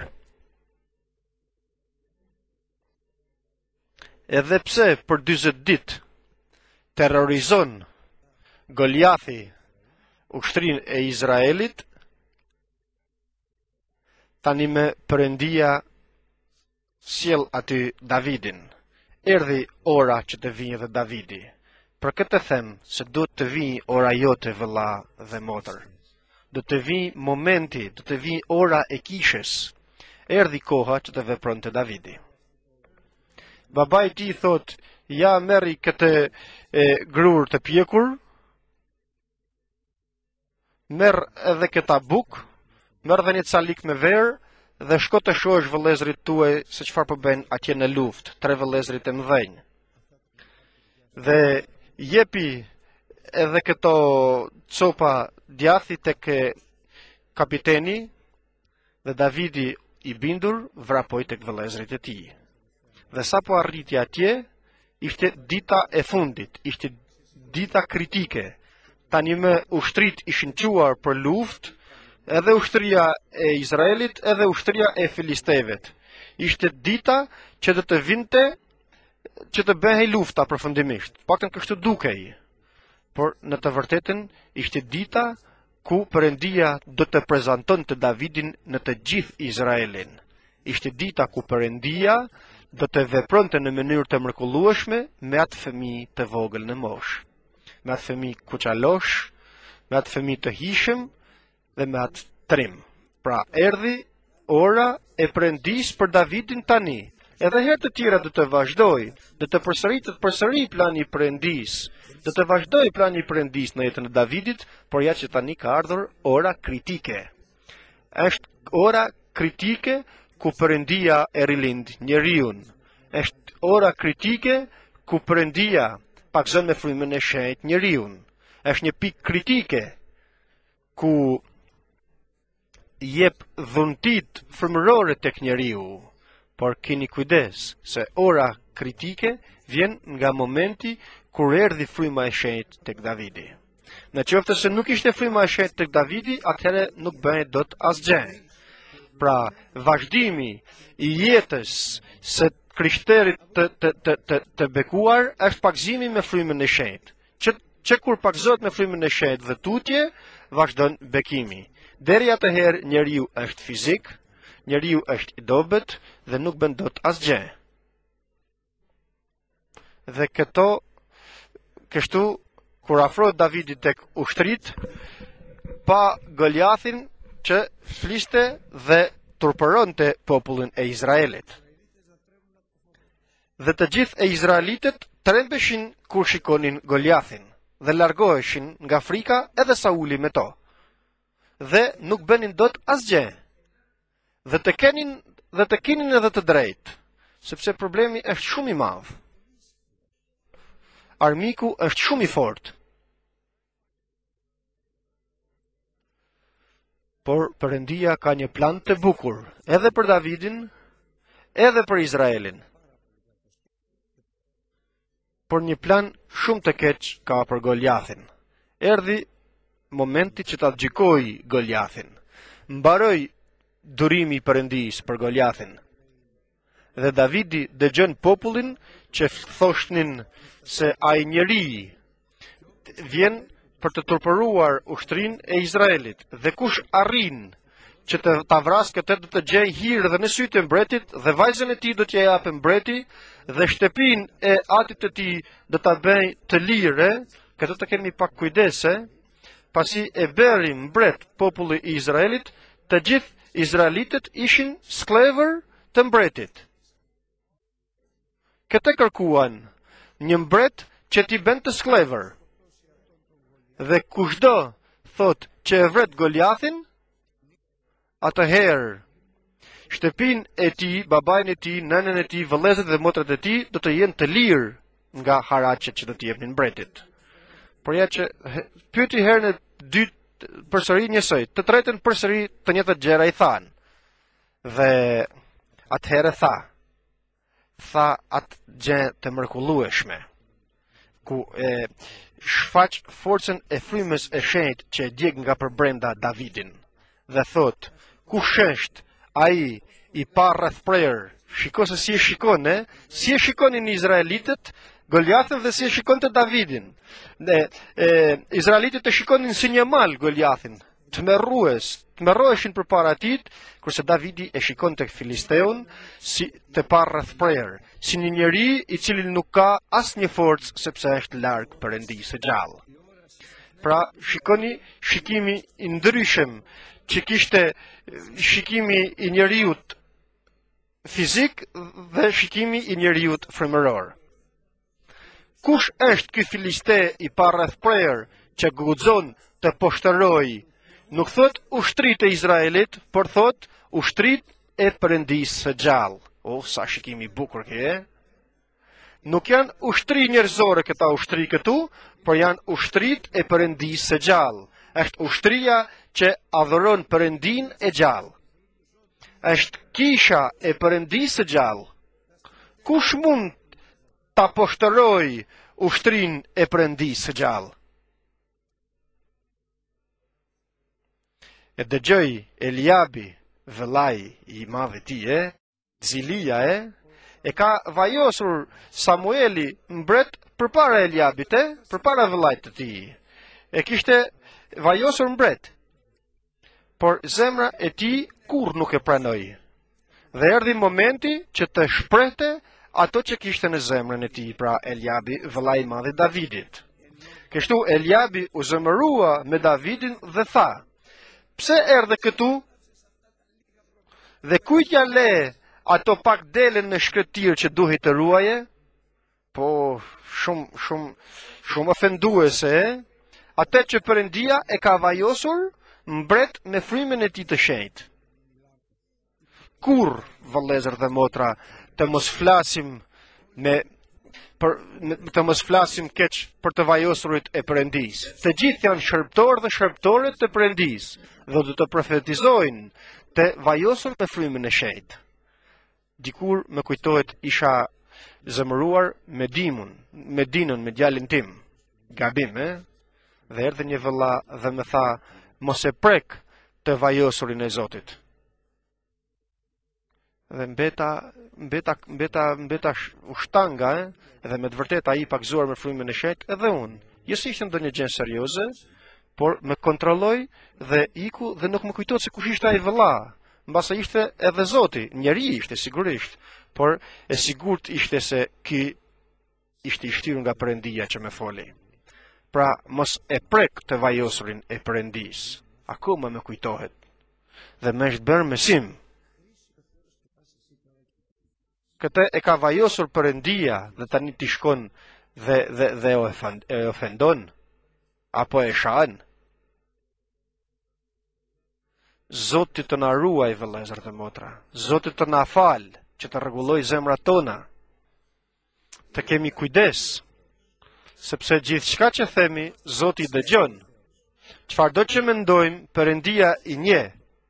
A: Edhe pse për dyzet ditë terrorizon Goliathi ushtrinë e Izraelit, tani me Perëndia sjell aty Davidin. Erdhi ora që të vijë dhe Davidi. Për këtë them se duhet të vijë ora jote, vëlla dhe motër. Do të vijë momenti, do të vijë ora e kishës. Erdhi koha që të vepronte Davidi. Babai i tij thot, ja merri këtë e, grur të pjekur, merr edhe këta buk, merr dhe një calik me verë, dhe shko të shohësh vëllezërit tuaj se çfarë po bëjnë atje në luftë, tre vëllezërit e mëdhenj. Dhe jepi edhe këto copa djathi tek kapiteni dhe Davidi i bindur vrapoi tek vëllezërit e tij. Dhe sapo arriti atje, ishte dita e fundit, ishte dita kritike. Tani më ushtrit ishin quar për luftë, edhe ushtria e Izraelit, edhe ushtria e Filistevet. Ishte dita që do të vinte, që të bëhej lufta përfundimisht. Paktën kështu dukej. Por në të vërtetën ishte dita ku Perëndia do të prezantonte Davidin në të gjithë Izraelin. Ishte dita ku Perëndia do të vepronte në mënyrë të mrekullueshme me atë fëmijë të vogël në moshë, me atë fëmijë kuçalosh, me atë fëmijë të hishëm dhe me atë trim. Pra erdhi ora e Perëndis për Davidin tani. Edhe herë të tjera do të vazhdoj, do të përsëritet përsëri plani i Perëndis, do të vazhdoj plani i Perëndis në jetën e Davidit, por ja që tani ka ardhur ora kritike. Është ora kritike ku Perëndia e rilind njeriun. Është ora kritike ku Perëndia pakzon me frymën e shenjtë njeriun. Është një pikë kritike ku jep dhuntit frymërore tek njeriu. Por keni kujdes se ora kritike vjen nga momenti kur erdhi fryma e shenjtë tek Davidi. Në qoftë se nuk ishte fryma e shenjtë tek Davidi, atëherë nuk bëhej dot asgjë. Pra, vazhdimi i jetës së krishterit të, të, të, të, të bekuar është pakzimi me frymën e shenjtë. Që, që kur pakzohet me frymën e shenjtë dhe tutje, vazhdon bekimi. Deri atëherë njeriu është fizik, njeriu është i dobët dhe nuk bën dot asgjë. Dhe këto, kështu, kur afrohet Davidi tek ushtrit, pa Goliathin që fliste dhe turpëronte popullin e Izraelit. Dhe të gjithë e Izraelitet trembeshin kur shikonin Goliathin dhe largoheshin nga frika edhe Sauli me to. dhe nuk bënin dot asgjë. Dhe të kenin dhe të kinin edhe të drejtë, sepse problemi është shumë i madh. Armiku është shumë i fortë. Por Perëndia ka një plan të bukur, edhe për Davidin, edhe për Izraelin. Por një plan shumë të keq ka për Goliathin. Erdhi momenti që ta gjykojë Goliathin. Mbaroi durimi i Perëndisë për Goliathin. Dhe Davidi dëgjon popullin që thoshnin se ai njeri vjen për të turpëruar ushtrinë e Izraelit, dhe kush arrin që të ta vrasë këtë do të gjej hir dhe në sytë e mbretit, dhe vajzën e tij do t'ia japë mbreti, dhe shtëpinë e atit të tij do ta bëj të lirë. Këtë të kemi pak kujdese, pasi e bëri mbret populli i Izraelit, të gjithë izraelitët ishin sklever të mbretit. Këtë kërkuan, një mbret që t'i bën të sklever. Dhe kushdo thot që e vret Goliathin, atëherë shtëpinë e tij, babain e tij, nënën e tij, vëllezërit dhe motrat e tij do të jenë të lirë nga haraqet që do t'i jepnin mbretit. Por ja që pyeti herën e dytë përsëri njësoj, të tretën përsëri të njëjtat gjëra i than. Dhe atëherë tha, tha atë gjë të mrekullueshme, ku e shfaq forcën e frymës e shenjtë që e djeg nga përbrenda Davidin, dhe thot, kush është ai i pa rreth prerë? Shiko se si e shikon, e? Si e shikonin Izraelitët Goliathin dhe si e shikon të Davidin. Dhe e, Izraelitët e shikonin si një mal Goliathin, të merrues, të merroheshin përpara tij, kurse Davidi e shikon të Filisteun si të pa rreth prerë, si një njeri i cili nuk ka asnjë forcë sepse është larg Perëndisë së gjallë. Pra, shikoni shikimi i ndryshëm që kishte shikimi i njeriut fizik dhe shikimi i njeriut frymëror. Kush është ky filiste i pa rreth prerë që guxon të poshtërojë? Nuk thot ushtrit e Izraelit, por thot ushtrit e Perëndisë së gjallë. O, sa shikimi i bukur ke, e? Nuk janë ushtri njerëzore këta ushtri këtu, por janë ushtrit e Perëndisë së gjallë. Është ushtria që adhuron Perëndin e gjallë. Është kisha e Perëndisë së gjallë. Kush mund ta poshtëroj ushtrin e Perëndisë së gjallë? E dëgjoj Eliabi, vëllai i madh i tij, e Zilia, e e ka vajosur Samueli mbret përpara Eliabit, e përpara vëllait të tij. E kishte vajosur mbret, por zemra e tij kur nuk e pranoi. Dhe erdhi momenti që të shprehte ato që kishte në zemrën e tij, pra Eliabi, vëllai i madh i Davidit. Kështu Eliabi u zemërua me Davidin dhe tha, pse erdhe këtu? Dhe kujt ja le ato pak delen në shkretir që duhet të ruaje? Po, shumë, shumë, shumë ofenduese, e? Atë që Perëndia e ka vajosur mbret me frymën e tij të shenjtë. Kur, vëllezër dhe motra, të mos flasim me për të mos flasim keq për të vajosurit e Perëndisë. Të gjithë janë shërbëtorë dhe shërbëtore të Perëndisë dhe do të profetizojnë të vajosur me frymën e shenjtë. Dikur më kujtohet isha zemëruar me Dimun, me Dinën, me djalin tim, gabim, e? Dhe erdhi një vëlla dhe më tha, mos e prek të vajosurin e Zotit. Dhe mbeta, mbeta, mbeta, mbeta ushtanga, e? Edhe me të vërtet ai i pakzuar me frymën e shenjtë, edhe unë. Jo si ishte ndonjë gjë serioze, por më kontrolloj dhe iku dhe nuk më kujtohet se kush ishte ai vëlla. Mbase ishte edhe Zoti, njeri ishte sigurisht, por e sigurt ishte se ky ishte i shtyrë nga Perëndia që më foli. Pra, mos e prek të vajosurin e Perëndisë. Akoma më kujtohet. Dhe më është bërë mësim. Këtë e ka vajosur Perëndia dhe tani ti shkon dhe dhe dhe e ofendon apo e shan. Zoti të na ruaj, vëllezër dhe motra. Zoti të na fal, që të rregulloj zemrat tona. Të kemi kujdes, sepse gjithçka që themi, Zoti dëgjon. Çfarëdo që mendojmë, Perëndia i njeh.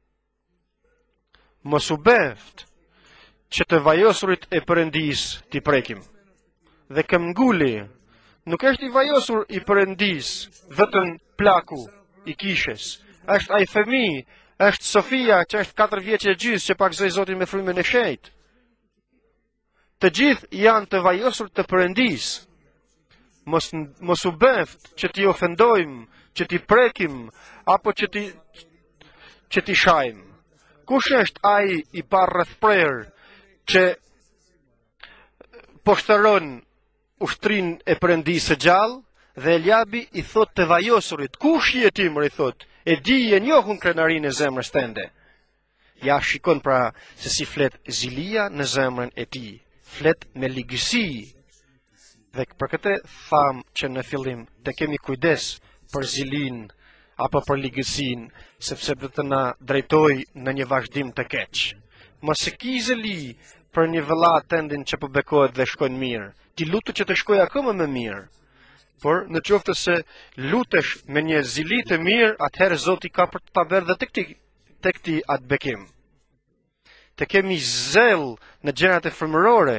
A: Mos u beft që të vajosurit e Perëndis t'i prekim. Dhe këmbguli nuk është i vajosur i Perëndis vetëm plaku i kishes. Është ai fëmijë, është Sofia që është katër vjeç e gjys që pakzoi Zotin me frymën e shenjtë. Të gjithë janë të vajosur të Perëndis. Mos mos u beft që t'i ofendojmë, që t'i prekim apo që t'i që t'i shajmë. Kush është ai i parrrethprer që poshtëron ushtrin e Perëndisë së gjallë? Dhe Eliabi i thot të vajosurit, kush je ti, më i thot, e di e njohun krenarinë e zemrës tënde. Ja shikon pra se si flet zilia në zemrën e tij, flet me ligësi. Dhe për këtë tham që në fillim të kemi kujdes për zilin apo për ligësin, sepse do të na drejtoj në një vazhdim të keq. Mos e ki zeli për një vëlla tëndin që po bekohet dhe shkojnë mirë. Ti lutu që të shkojë akoma më mirë. Por në qoftë se lutesh me një zili të mirë, atëherë Zoti ka për të ta bërë dhe tek ti, tek ti atë bekim. Të kemi zell në gjërat e frymërore.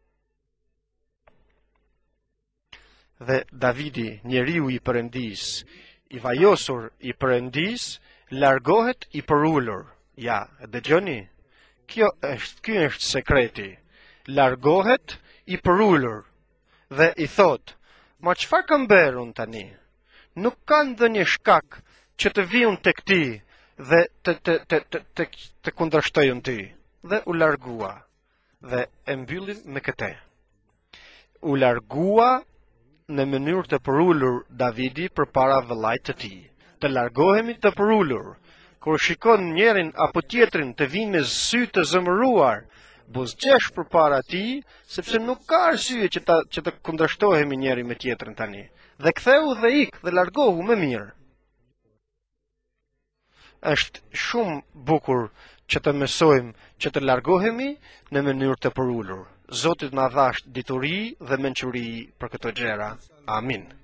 A: Dhe Davidi, njeriu i Perëndis, i vajosur i Perëndis, largohet i përulur. Ja, e dëgjoni? Kjo është, ky është sekreti. Largohet i përulur dhe i thot: "Ma çfarë kam bërë unë tani? Nuk ka ndonjë shkak që të vi unë tek ti dhe të të të të të, të kundërshtoj unë ty." Dhe u largua. Dhe e mbyllim me këtë. U largua në mënyrë të përulur Davidi përpara vëllait të tij. Të largohemi të përulur. Kur shikon njërin apo tjetrin të vinë me sy të zëmëruar, buzëqesh përpara ti, sepse nuk ka arsye që ta që të kundërshtohemi njëri me tjetrin tani. Dhe ktheu dhe ik dhe largohu më mirë. Është shumë bukur që të mësojmë që të largohemi në mënyrë të përulur. Zoti na dhash dituri dhe mençuri për këto gjëra. Amin.